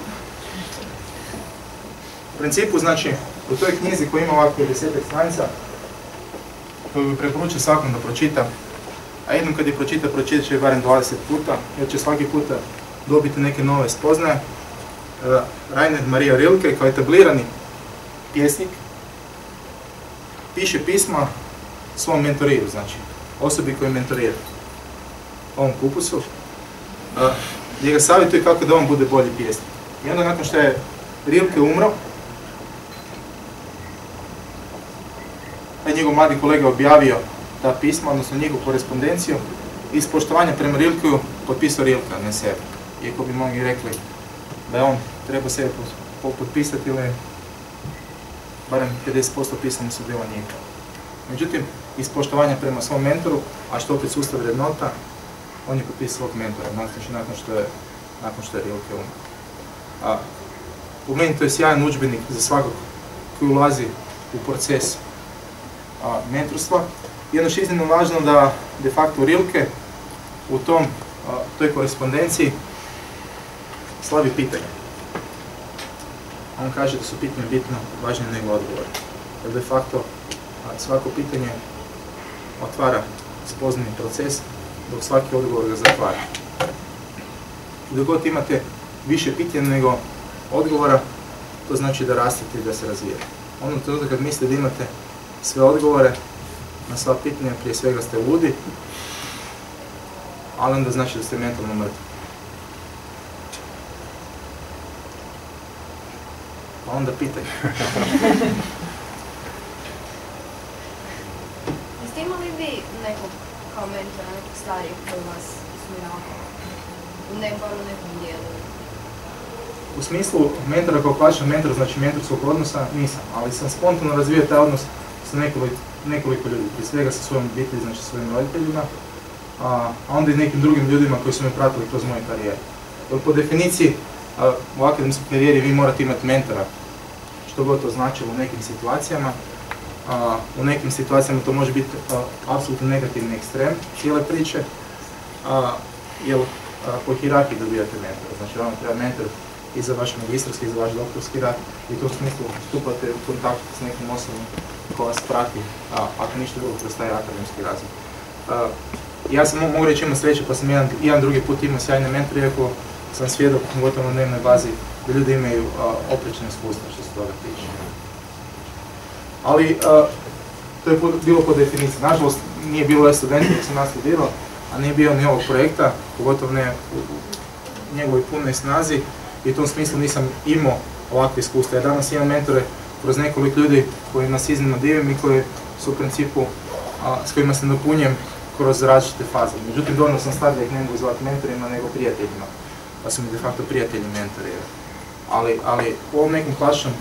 U principu, znači, u toj knjizi koja ima ovako pedeset stranica, koju bi preporučio svakom da pročita, a jednom kad je pročita, pročitat će barem dvadeset puta, jer će svaki puta dobiti neke nove spoznaje. Rainer Maria Rilke, kao etablirani pjesnik, piše pisma svom mentoriru, znači osobi koju mentorira, ovom kupusu, gdje ga savjetuje kako da on bude bolji pjesnik. I onda nakon što je Rilke umro, a njegov mladi kolega objavio ta pisma, odnosno njegovu korespondenciju, iz poštovanja prema Rilkeju potpisao Rilke, a ne sebe. Iako bi mnogi rekli da je on treba sebe potpisati ili barem pedeset posto pisama su bila njega. Međutim, iz poštovanja prema svom mentoru, a što opet sustav vrednota, on je potpisao svog mentora, znači nakon što je, nakon što je Rilke umro. A po meni to je sjajan udžbenik za svakog koji ulazi u proces a, mentorstva. I ono što je iznimno važno da de facto Rilke u tom, a, toj korespondenciji slavi pitanje. On kaže da su pitanje bitno važnije nego odgovor. Jer de facto a, svako pitanje otvara spoznani proces, dok svaki odgovor ga zatvara. I dok god imate više pitanja nego odgovora, to znači da rastete i da se razvijete. Ono trenutka kad mislite da imate sve odgovore na sva pitanja, prije svega ste ludi, ali onda znači da ste mentalno mrtvi. Pa onda pitaj. imali vi nekog kao mentora, nekog starijeg koji vas usmjeravao? U ne, bar u nekom dijelu. U smislu mentora kao klasičan mentor, znači mentorskog odnosa, nisam, ali sam spontano razvio taj odnos sa nekoliko, nekoliko ljudi, prije svega sa svojom obitelji, znači svojim roditeljima, a onda i nekim drugim ljudima koji su me pratili kroz moju karijeru. Jer po definiciji a, u akademskoj karijeri vi morate imati mentora, što god to značilo u nekim situacijama. A, u nekim situacijama to može biti a, apsolutno negativni ekstrem cijele priče, a, jer a, po hijerarhiji dobijate mentora, znači vam treba mentor i za vaš magistarski, i za vaš doktorski rad, i u tom smislu stupate u kontakt s nekim osobom koja vas prati, a, ako ništa drugo, kroz taj akademski razvoj. Ja sam, mogu reći, imam sreće, pa sam jedan, jedan drugi put imao sjajne mentore, iako sam svjedok gotovo na dnevnoj bazi da ljudi imaju a, oprečne iskustva što se toga tiče. Ali a, to je po, bilo po definiciji. Nažalost, nije bilo ovaj student koji sam nastudirao, a nije bio ni ovog projekta, pogotovo ne u, u njegovoj punoj snazi, i u tom smislu nisam imao ovakve iskustva. Ja danas imam mentore kroz nekoliko ljudi kojima se iznimno divim i koji su u principu, a, s kojima se napunjem kroz različite faze. Međutim, dovoljno sam star da ih ne mogu zvati mentorima, nego prijateljima. Pa su mi de facto prijatelji mentori. Ali, ali u ovom nekom klasičnom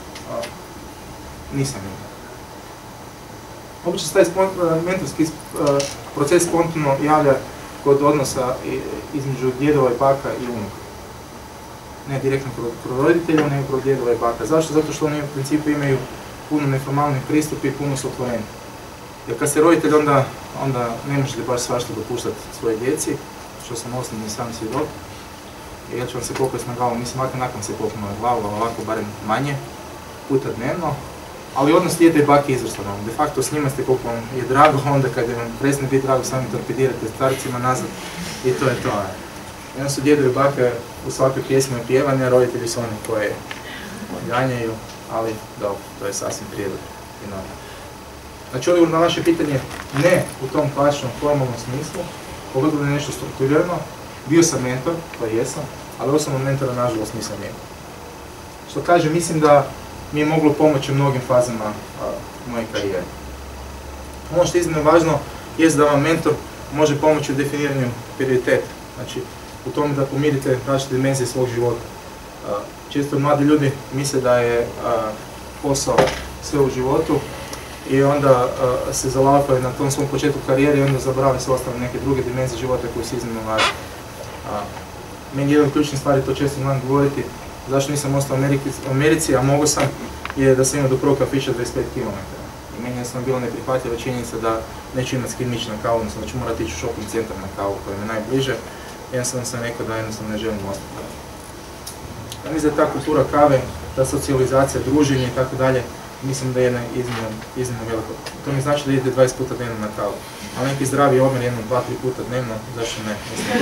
nisam imao. Obično se taj spont, mentorski uh, proces spontano javlja kod odnosa između djedova i baka i unuka. Ne direktno kod roditelja, nego kod djedova i baka. Zašto? Zato što oni u principu imaju puno neformalnih pristupa i puno su otvoreni. Jer kad ste roditelj, onda, onda ne možete baš svašta dopuštati svoje djeci, što sam osnovni sam svjedok. I ja ću vam se popeti na glavu, mislim, makar nakon se popeti na glavu, ali ovako barem manje puta dnevno. Ali odnos djeta i bake je izvrstan. De facto s njima ste koliko vam je drago, onda kad vam prestane biti drago, sami torpedirate starcima nazad i to je to. Jedan su djedovi i bake u svakoj pjesmi pjevanja, roditelji su oni koji ganjaju, ali dobro, to je sasvim prirodno i normalno. Znači, odgovor na vaše pitanje, ne u tom klasičnom formalnom smislu, pogotovo da je nešto strukturirano. Bio sam mentor, to jesam, ali osobno mentora nažalost nisam imao. Što kažem, mislim da mi je moglo pomoći u mnogim fazama a, moje karijere. Ono što je iznimno važno je da vam mentor može pomoći u definiranju prioriteta. Znači, u tome da pomirite različite dimenzije svog života. A, često mladi ljudi misle da je a, posao sve u životu i onda a, se zalapaju na tom svom početku karijere i onda zaborave sve ostale neke druge dimenzije života koje su iznimno važne. A, meni jedan od ključnih stvari, to često znam govoriti, zašto nisam ostao u Americi, a mogo sam, je da sam imao do prvog kafića dvadeset pet kilometara. I meni je bilo neprihvatljiva činjenica da neću imati s kim ići na kavu, odnosno da ću morati ići u shopping centar na kavu koja mi je najbliže. Jednostavno sam rekao da jednostavno ne želim ostati. Ja mislim da ta kultura kave, ta socijalizacija, druženje i tako dalje, mislim da je jedna iznimno, iznimno veliko. To mi znači da idete dvadeset puta dnevno na kavu. A neki zdravi omjer jedno, dva, tri puta dnevno, zašto ne?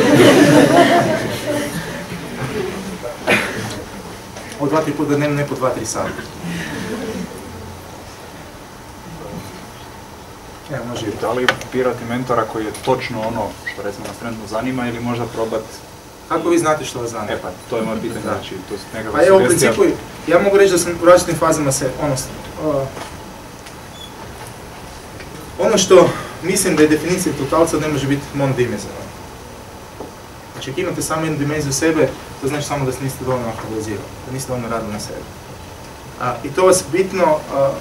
Od dva, tri puta dnevno, ne po dva, tri sata. Evo, može i da li birati mentora koji je točno ono što recimo nas trenutno zanima ili možda probati... Kako vi znate što vas zanima? E pa, to je moje pitanje, znači to su nekakva sugestija. Pa evo, u principu, ja mogu reći da sam u različitim fazama se, ono, uh, ono što mislim da je definicija totalca ne može biti monodimenzionalna. Znači, ako imate samo jednu dimenziju sebe, to znači samo da se niste dovoljno aktualizirali, da niste dovoljno radili na sebi. Uh, I to vas bitno uh,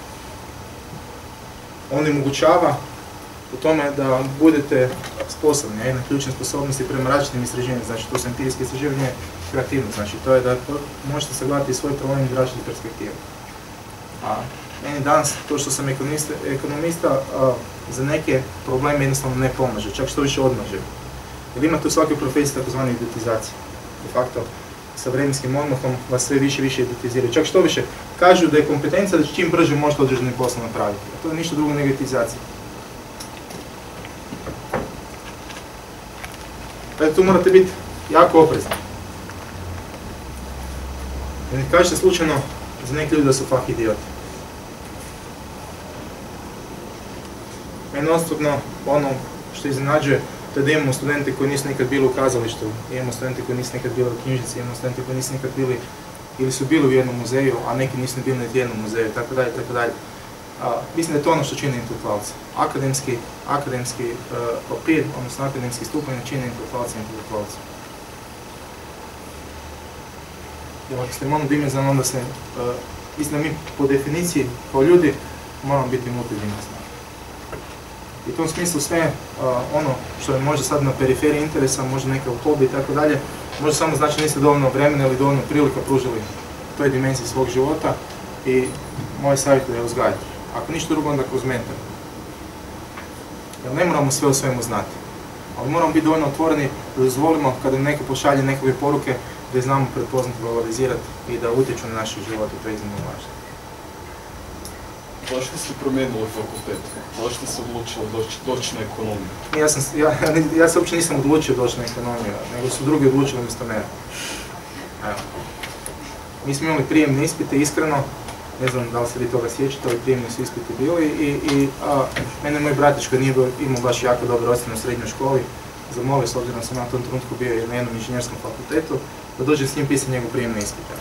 onemogućava u tome da budete sposobni, a jedna ključna sposobnost je prema različitim istraživanjima, znači to su empirijske istraživanje i kreativnost, znači to je da možete sagledati svoj problem iz različitih perspektiva. A meni danas, to što sam ekonomista, ekonomista a, za neke probleme jednostavno ne pomaže, čak što više odmaže. Jer imate u svakoj profesiji takozvanu idiotizaciju. De facto, sa vremenskim odmahom vas sve više i više idiotiziraju. Čak što više, kažu da je kompetencija da čim brže možete određeni posao napraviti. A to je ništa drugo nego idiotizacija. Dakle, tu morate biti jako oprezni. Ne kažete slučajno za neki ljudi da su fak idioti. Mene osobno ono što iznenađuje, to je da imamo studente koji nisu nikad bili u kazalištu, imamo studente koji nisu nikad bili u knjižnici, imamo studente koji nisu nikad bili ili su bili u jednom muzeju, a neki nisu bili niti u jednom muzeju, tako dalje, tako dalje. A, mislim da je to ono što čini intelektualce. Akademski, akademski uh, papir, odnosno akademski stupanj ne čini intelektualce intelektualce. Jer ako ste monodimenzionalni, onda se, uh, mislim da mi po definiciji kao ljudi moramo biti multidimenzionalni. I u tom smislu sve uh, ono što je možda sad na periferiji interesa, možda neka hobi i tako dalje, možda samo znači niste dovoljno vremena ili dovoljno prilika pružili toj dimenziji svog života i moj savjet je uzgajati. Ako ništa drugo, onda kroz mentor. Jer ne moramo sve o svemu znati, ali moramo biti dovoljno otvoreni da dozvolimo kada neko pošalje nekakve poruke da je znamo prepoznati, valorizirati i da utječu na naše živote, to je iznimno važno. Zašto ste promijenili fakultet? Zašto ste odlučili doći, doći na ekonomiju? Ja, sam, ja, ja se uopće nisam odlučio doći na ekonomiju, nego su drugi odlučili umjesto mene. Evo. Mi smo imali prijemne ispite, iskreno, ne znam da li se vi toga sjećate, ovi prijemni su ispiti bili i, i a, mene moj bratić koji nije imao baš jako dobro ocjenu u srednjoj školi, zamolio, s obzirom da sam na tom trenutku bio na jednom inženjerskom fakultetu, da dođem s njim pisati njegov prijemni ispite.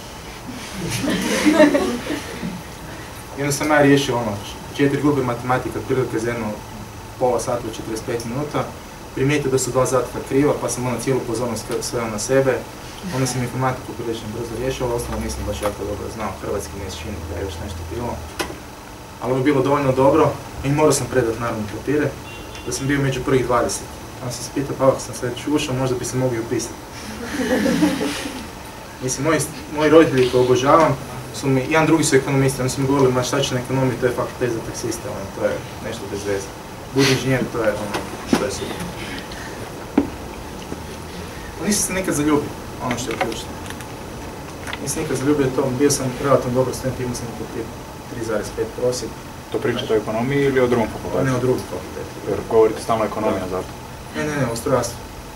I onda sam ja riješio ono, četiri grupe matematika, otprilike za jedno pola sata do četrdeset pet minuta, primijetio da su dva zadatka kriva, pa sam ono cijelu pozornost sveo na sebe. Onda sam informatiku prilično brzo riješio, ali ostalo nisam baš jako dobro znao, hrvatski ne čini da je još nešto bilo. Ali ovo je bilo dovoljno dobro i morao sam predati naravno papire, da sam bio među prvih dvadeset. Onda sam se pitao, pa ako sam sad ušao, možda bi se mogli upisati. Mislim, moji, moji roditelji koji obožavam, su mi, jedan drugi su ekonomisti, oni su mi govorili, ma šta će na ekonomiji, to je fakultet za taksiste, ono, to je nešto bez veze. Budi inženjer, to je ono, to je super. Nisam se nekad zaljubio, ono što je ključno. Nisam nikad zaljubio to, bio sam relativno dobar student, imao sam oko tri zarez pet prosjek. To pričate o ekonomiji ili o drugom fakultetu? Ne, o drugom fakultetu. Jer govorite stalno ekonomija zato? Ne, ne, ne, o strojarstvu.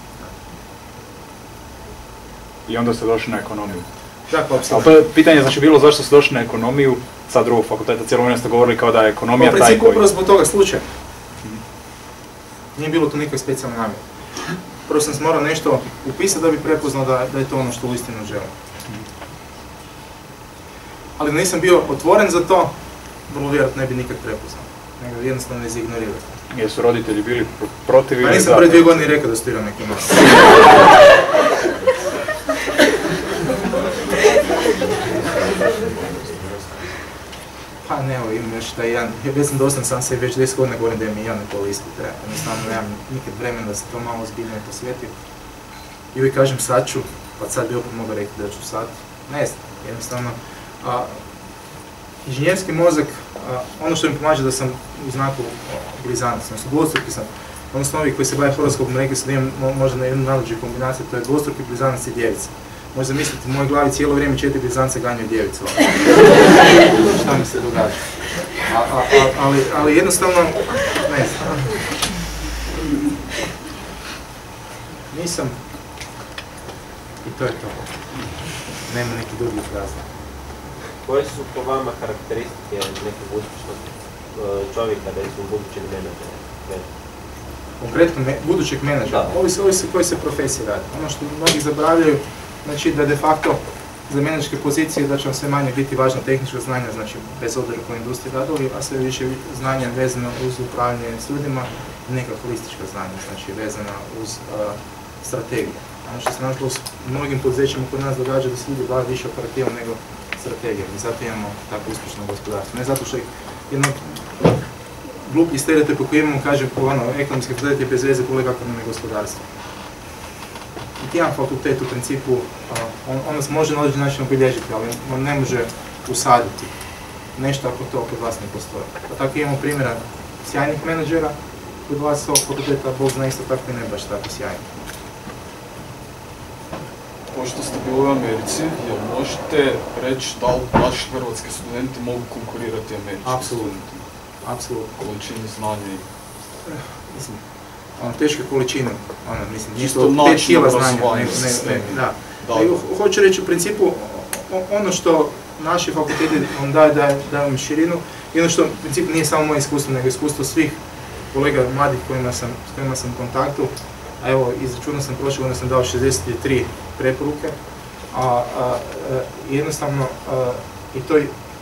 I onda ste došli na ekonomiju? Da, pa ali to je pitanje znači bilo zašto ste došli na ekonomiju sa drugog fakulteta, cijelo vrijeme ste govorili kao da je ekonomija taj koji... U principu upravo zbog toga slučaja. Nije bilo tu nikakve specijalne namjere. Prvo sam se morao nešto upisati da bi prepoznao da, da je to ono što uistinu želim. Ali da nisam bio otvoren za to, vrlo vjerojatno ne bi nikad prepoznao. Nego jednostavno ne izignorirao. Jesu roditelji bili protiv ili pa nisam pre dvije godine rekao da studiram ekonomiju. Pa ne, evo imam još taj jedan, ja već sam dostan sam se već deset godina govorim da je mi jedan pol ispit, jednostavno nemam nikad vremena da se to malo ozbiljnije posvetim. I uvijek kažem sad ću, pa sad bi opet mogao reći da ću sad, ne znam, jednostavno. A, inženjerski mozak, a, ono što mi pomaže da sam u znaku blizanac, odnosno dvostruki sam, odnosno ovi koji se bave horoskopom rekli su da imam možda na jednu najluđu kombinaciju, to je dvostruki blizanac i djevica. Možda misliti, u mojoj glavi cijelo vrijeme četiri blizance ganjaju djevicu. Šta mi se događa? A, a, a, ali, ali jednostavno, ne znam. Nisam. I to je to. Nema neki drugi razlog. Koje su po vama karakteristike nekog uspješnog čovjeka, da je su budućeg menadžera? Konkretno me, budućeg menadžera? Ovisi ovisi koji se profesiji radi. Ono što mnogi zaboravljaju, znači da de facto za menadžerske pozicije da će vam sve manje biti važno tehničko znanje, znači bez obzira koje industrije radili, a sve više znanja vezano uz upravljanje s ljudima i neka holistička znanja, znači vezana uz uh, strategiju. Ono što se nažalost u mnogim poduzećima kod nas događa da se ljudi bave više operativom nego strategijom i zato imamo tako uspješno gospodarstvo. Ne zato što jedno glupi stereotip koji imamo kaže po ono, ekonomski fakultet je bez veze kolega kako nam je gospodarstvo. I jedan fakultet u principu, on, on nas može na određen način obilježiti, ali on ne može usaditi nešto ako to kod vas ne postoji. Pa tako imamo primjera sjajnih menadžera kod vas ovog fakulteta, Bog zna isto tako i ne baš tako sjajni. Pošto ste bili u Americi, jel možete reći da li naši hrvatski studenti mogu konkurirati američkim studentima? Apsolutno. Količini znanja i... Mislim, ono, teške količine, ono, mislim, isto pet kila znanja, ne, ne, ne, da. Da, da. Hoću reći, u principu, ono što naši fakulteti vam daju, daju vam širinu, i ono što, u principu, nije samo moje iskustvo, nego iskustvo svih kolega mladih kojima sam, s kojima sam u kontaktu. A evo, izračunao sam prošle godine sam dao šezdeset tri preporuke, a, a, a jednostavno, a, i to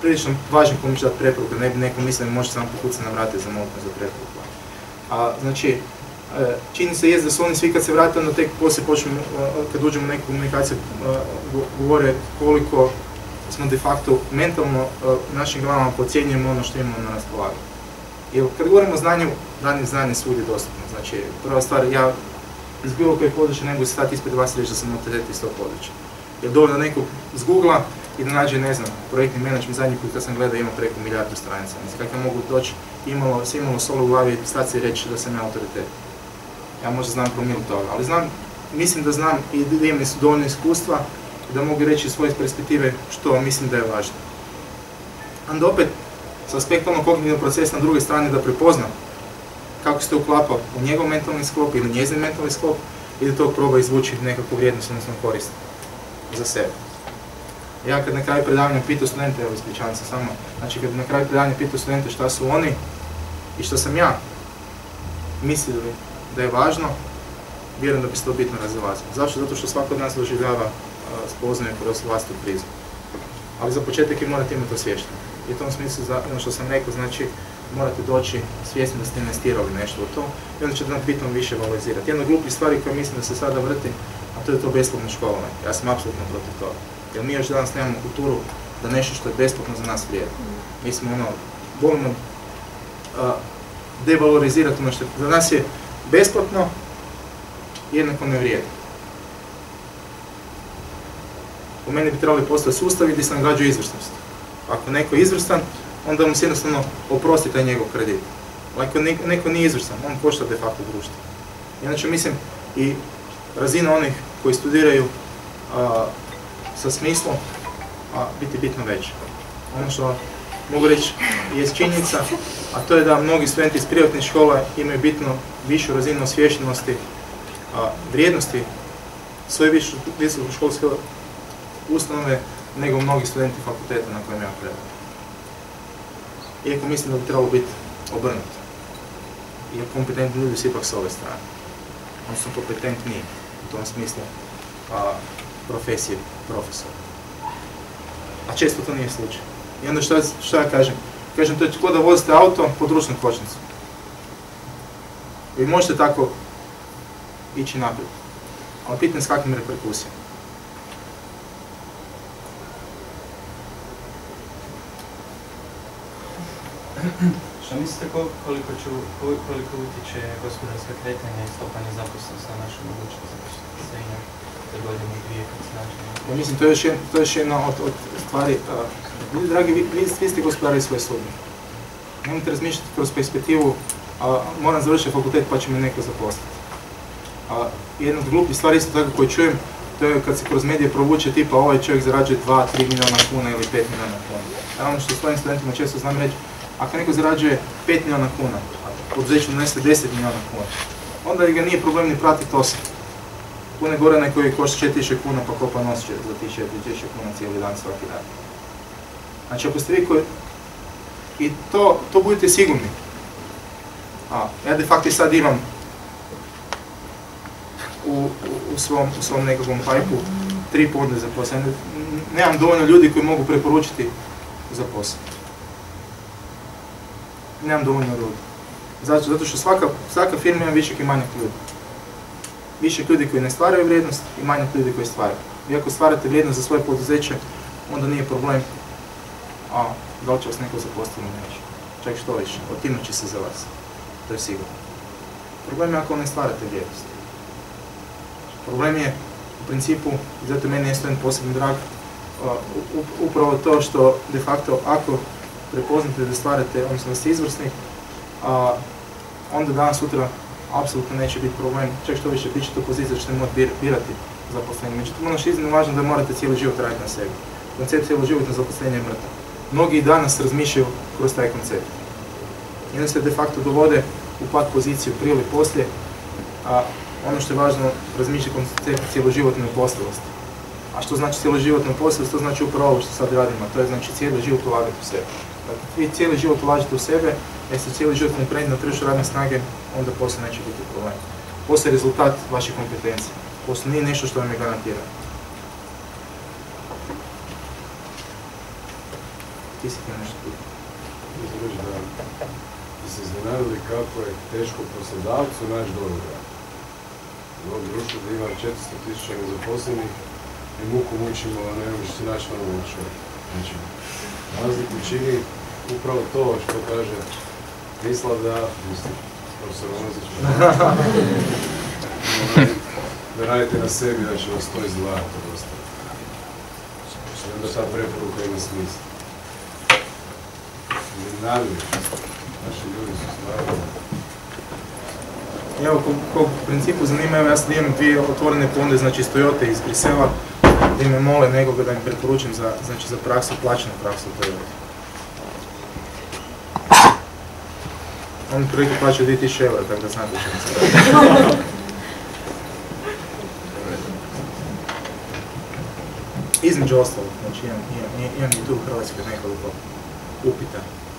prilično važan komu će dati preporuku, ne bi neko mislio da može samo pokucati na vrate za molbu za preporuku. A, znači, čini se jest da su oni svi kad se vrate, onda tek poslije počnemo, kad uđemo u neku komunikaciju, govore koliko smo de facto mentalno u našim glavama podcjenjujemo ono što imamo na raspolaganju. Jer kad govorimo o znanju, danih znanje svugdje je dostupno. Znači, prva stvar, ja iz bilo kojeg područja ne mogu stati ispred vas i reći da sam autoritet iz tog područja. Jer dovoljno da neko zgoogla i da nađe, ne znam, projektni menadžment zadnji put kad sam gledao ima preko milijardu stranica. Mislim, kako ja mogu doći, imalo, se imalo solo u glavi i stati se i reći da sam ja autoritet. Ja možda znam promilu toga, ali znam, mislim da znam i da imam dovoljno iskustva i da mogu reći iz svoje perspektive što mislim da je važno. Onda opet, s aspekta onog kognitivnog procesa na drugoj strani da prepoznam kako se to uklapa u njegov mentalni sklop ili njezin mentalni sklop i da to proba izvući nekakvu vrijednost, odnosno korist za sebe. Ja kad na kraju predavanja pitao studente, evo ispričavam se samo, znači kad na kraju predavanja pitao studente šta su oni i šta sam ja mislili da je važno, vjerujem da bi se to bitno razilazilo. Zašto? Zato što svako od nas doživljava spoznaje kroz vlastitu prizmu. Ali za početak i morate imati to sviješno. I u tom smislu, ono što sam rekao, znači morate doći svjesni da ste investirali nešto u to i onda ćete nam bitno više valorizirati. Jedna od glupih stvari koja mislim da se sada vrti, a to je to besplatno školovanje. Ja sam apsolutno protiv toga. Jer mi još danas nemamo kulturu da nešto što je besplatno za nas vrijedi. Mi smo ono, volimo uh, devalorizirati ono što za nas je besplatno, jednako ne vrijedi. U meni bi trebali postati sustavi gdje se nagrađuje izvrsnost. Ako neko je izvrstan, onda mu se jednostavno oprosti taj njegov kredit. Ako neko nije izvrstan, on košta de facto društvo. Inače mislim i razina onih koji studiraju a, sa smislom a, biti bitno veća. Ono što mogu reći je činjenica, a to je da mnogi studenti iz privatnih škola imaju bitno višu razinu osviještenosti a, vrijednosti svoje visokoškolske ustanove nego mnogi studenti fakulteta na kojem ja predajem. Iako mislim da bi trebalo biti obrnuto. Jer kompetentni ljudi su ipak s ove strane. Oni su kompetentni u tom smislu a, profesije profesora. A često to nije slučaj. I onda što, što ja kažem? Kažem, to je kao da vozite auto pod ručnom kočnicom. Vi možete tako ići naprijed. Ali pitanje s kakvim reperkusijama. Što mislite koliko, ću, koliko utječe gospodarska kretanja i stopa nezaposlenosti na našu mogućnost zaposlenja te godine dvije kad se nađe? Ja mislim, to je još, to je još jedna od, od stvari. Uh, ljudi dragi, vi, vi, vi ste gospodari svoje sudbine. Nemojte razmišljati kroz perspektivu, uh, moram završiti fakultet pa će me neko zaposliti. Uh, jedna od glupih stvari isto tako koju čujem, to je kad se kroz medije provuče tipa ovaj čovjek zarađuje dva tri milijuna kuna ili pet milijuna kuna. Ja ono što svojim studentima često znam reći, ako neko zarađuje pet milijuna kuna, a poduzeće donese deset milijuna kuna, onda ga nije problem ni pratiti osam. Pune Gorane koji košta četiri tisuće kuna pa kopa nos za tih četiri tisuće kuna cijeli dan, svaki dan. Znači ako ste vi koji... I to, to budete sigurni. A, ja de facto sad imam u, u, u, svom, u svom nekakvom pajpu tri ponude za posao. Nemam dovoljno ljudi koji mogu preporučiti za posao. Nemam dovoljno ljudi. Zato, zato što svaka, svaka firma ima višak i manjak ljudi. Višak ljudi koji ne stvaraju vrijednost i manjak ljudi koji stvaraju. Vi ako stvarate vrijednost za svoje poduzeće, onda nije problem a da li će vas neko zaposliti ili neće. Čak što više, otimnut će se za vas. To je sigurno. Problem je ako ne stvarate vrijednost. Problem je u principu, i zato meni je jedan posebni drag, upravo to što de facto ako prepoznate da stvarate, odnosno da ste izvrsni, a, onda danas sutra apsolutno neće biti problem, čak što više bit će to pozicija da ćete morati birati zaposlenje. Međutim, ono što je iznimno važno da morate cijeli život raditi na sebi. Koncept cijeloživotnog zaposlenja je mrtav. Mnogi i danas razmišljaju kroz taj koncept. I onda se de facto dovode u pad poziciju prije ili poslije, a ono što je važno razmišljati koncept cijeloživotne uposlivosti. A što znači cijeloživotna uposlivost? To znači upravo ovo što sad radimo, to je znači cijeli život ulagati u sebe. Dakle, vi cijeli život ulažete u sebe, jer ste cijeli život konkurentni na tržištu radne snage, onda poslije neće biti problem. Poslije je rezultat vaših kompetencija. Poslije nije nešto što vam je garantirano. ti si htio nešto pitati. Mislim reći da ste se iznenadili kako je teško poslodavcu naći dobro rad. U ovom društvu da ima četiristo tisuća nezaposlenih i muku mučimo, ne možeš se naći normalno čovjek. Znači, razliku čini upravo to što kaže Mislav da, mislim, profesor Omazić, da radite na sebi, da će vas to izdvajati dosta. Znači, onda ta preporuka ima smisla. Iznenadili, naši ljudi su stvarno. Evo, ko u principu zanima, evo ja sad imam dvije otvorene ponude, znači Toyota iz Brisela, gdje me mole nekoga da im preporučim za, znači, za praksu, plaćenu praksu u Toyota. Oni projekti plaćaju dvije tisuće eura, tako da znate što mi se radi. Između ostalog, znači imam, imam, imam i tu u Hrvatskoj nekoliko upita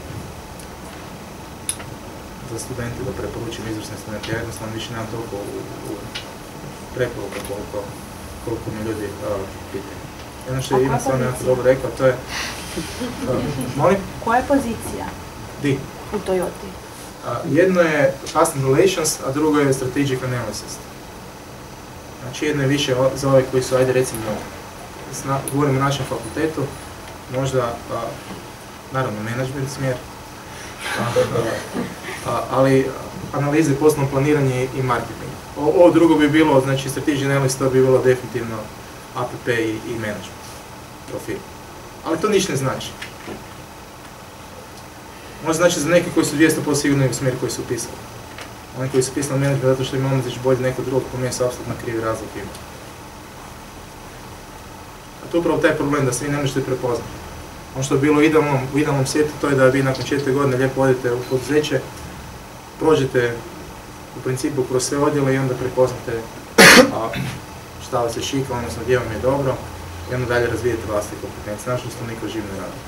za studente da preporučim izvrsne studente. Ja jednostavno više nemam toliko u, u preporuka koliko, koliko mi ljudi uh, pitaju. Jedno što je Ivan stvarno jako dobro rekao, to je... Uh, molim? Koja je pozicija? Di? U Toyoti. Uh, jedno je Customer Relations, a drugo je Strategic Analysis. Znači jedno je više za ove koji su, ajde recimo, Sna, govorim o našem fakultetu, možda, a, naravno, management smjer, a, a, a, ali analize, poslovno planiranje i marketing. O, ovo drugo bi bilo, znači strategic analysis, to bi bilo definitivno A P P i, i management profil. Ali to ništa ne znači. Možda znači za neke koji su dvjesto posto sigurno u smjer koji su upisali. Oni koji su upisali management zato što im Omazić bolje neko drugog, po meni su apsolutno krivi razlog ima. To je upravo taj problem da se vi ne možete prepoznati. Ono što je bilo u idealnom, u idealnom svijetu, to je da vi nakon četiri godine lijepo odete u poduzeće, prođete u principu kroz sve odjele i onda prepoznate a, šta vas je šika, odnosno gdje vam je dobro i onda dalje razvijete vlastite kompetencije. Znaš što niko živ ne radi.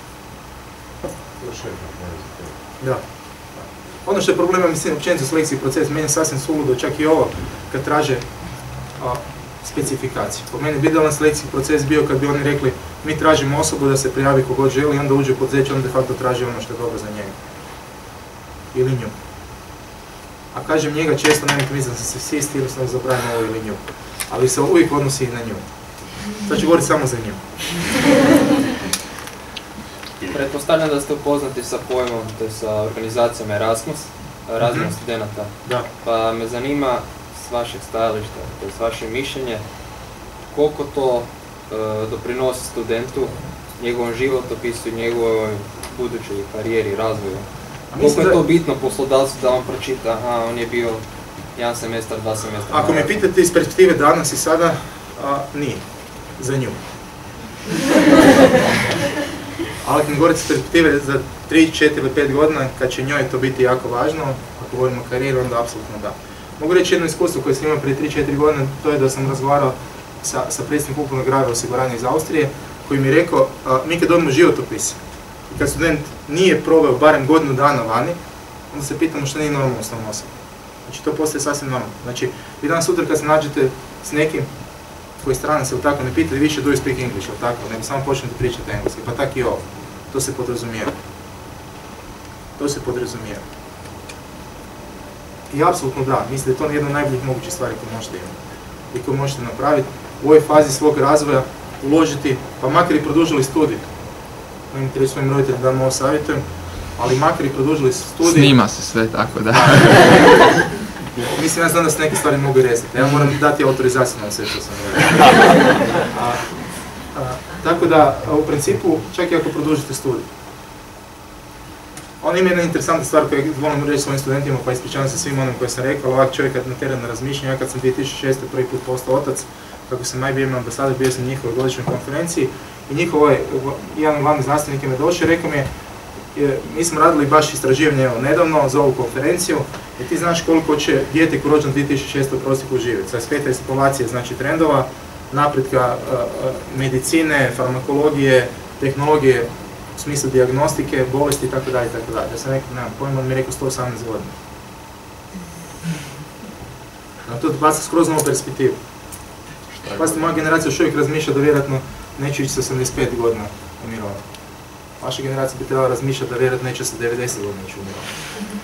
Da. Ono što je problema, mislim, općenito selekcijski proces, meni je sasvim suludo, čak i ovo, kad traže a, specifikaciju. Po meni bi idealan selekcijski proces bio kad bi oni rekli mi tražimo osobu da se prijavi kogod želi i onda uđe u poduzeće, onda de facto traži ono što je dobro za njega. Ili nju. A kažem njega često, nemojte misliti da sam se svi stilno zabravim ovo ili nju. Ali se uvijek odnosi i na nju. Sad ću govoriti samo za nju. Pretpostavljam da ste upoznati sa pojmom, te sa organizacijom Erasmus, razmjena mm-hmm. studenta. Da. Pa me zanima s vašeg stajališta, to je s vaše mišljenje, koliko to e, doprinosi studentu, njegovom životopisu, njegovoj budućoj karijeri, razvoju. Koliko je to bitno poslodavcu da on pročita, aha, on je bio jedan semestar, dva semestra. Ako me pitate iz perspektive danas i sada, a, nije. Za nju. Ali ako mi govorite iz perspektive za tri, četiri ili pet godina, kad će njoj to biti jako važno, ako govorimo o karijeri, onda apsolutno da. Mogu reći jedno iskustvo koje sam imao prije tri četiri godine, to je da sam razgovarao sa, sa predsjednikom upravnog grada osiguranja iz Austrije, koji mi je rekao, a, mi kad dobimo životopis, i kad student nije proveo barem godinu dana vani, onda se pitamo što nije normalno s tom osobom. Znači to postaje sasvim normalno. Znači, vi danas sutra kad se nađete s nekim koji stranac ili tako, ne pitate više do you speak English ili tako, nego samo počnete pričati engleski, pa tako i ovo. To se podrazumijeva. To se podrazumijeva. I apsolutno da, mislim da je to jedna od najboljih mogućih stvari koje možete imati i koje možete napraviti u ovoj fazi svog razvoja, uložiti, pa makar i produžili studij. Ne interesujem svojim roditeljima da vam ovo savjetujem, ali makar i produžili studij. Snima se sve tako da. Mislim, ja znam da se neke stvari mogu rezati, ja moram dati autorizaciju na sve što sam rekao. Tako da, u principu, čak i ako produžite studij. On ima jedna interesantna stvar koju volim reći svojim studentima, pa ispričavam se svim onim koje sam rekao, ovak čovjek kad natjera na razmišljanje, ja kad sam dvije tisuće šeste prvi put postao otac, kako sam I B M ambasador, bio sam na njihovoj godišnjoj konferenciji i njihov ovaj, jedan glavni znanstvenik je me došao i rekao mi je, mi smo radili baš istraživanje evo, nedavno za ovu konferenciju i ti znaš koliko će dijete koje je rođeno dvije tisuće šeste u prosjeku živjeti. Sa aspekta ekstrapolacije, znači trendova, napretka medicine, farmakologije, tehnologije, u smislu dijagnostike, bolesti itd. itd. Ja sam rekao, nemam pojma, on mi je rekao sto osamnaest godina. Na to baca skroz novu perspektivu. Pazite, moja generacija još uvijek razmišlja da vjerojatno neću ići sa osamdeset pet godina u mirovinu. Vaša generacija bi trebala razmišljati da vjerojatno neće se devedeset godina ići u mirovinu.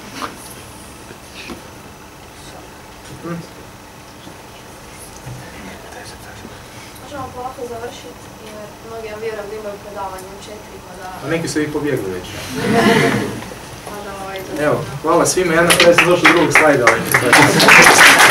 Možemo polako završiti, jer mnogi ja vjerujem da imaju predavanje u četiri, pa da... A neki su i pobjegli već. Pa da ovaj... Evo, hvala svima, ja na kraju sam došao do drugog slajda.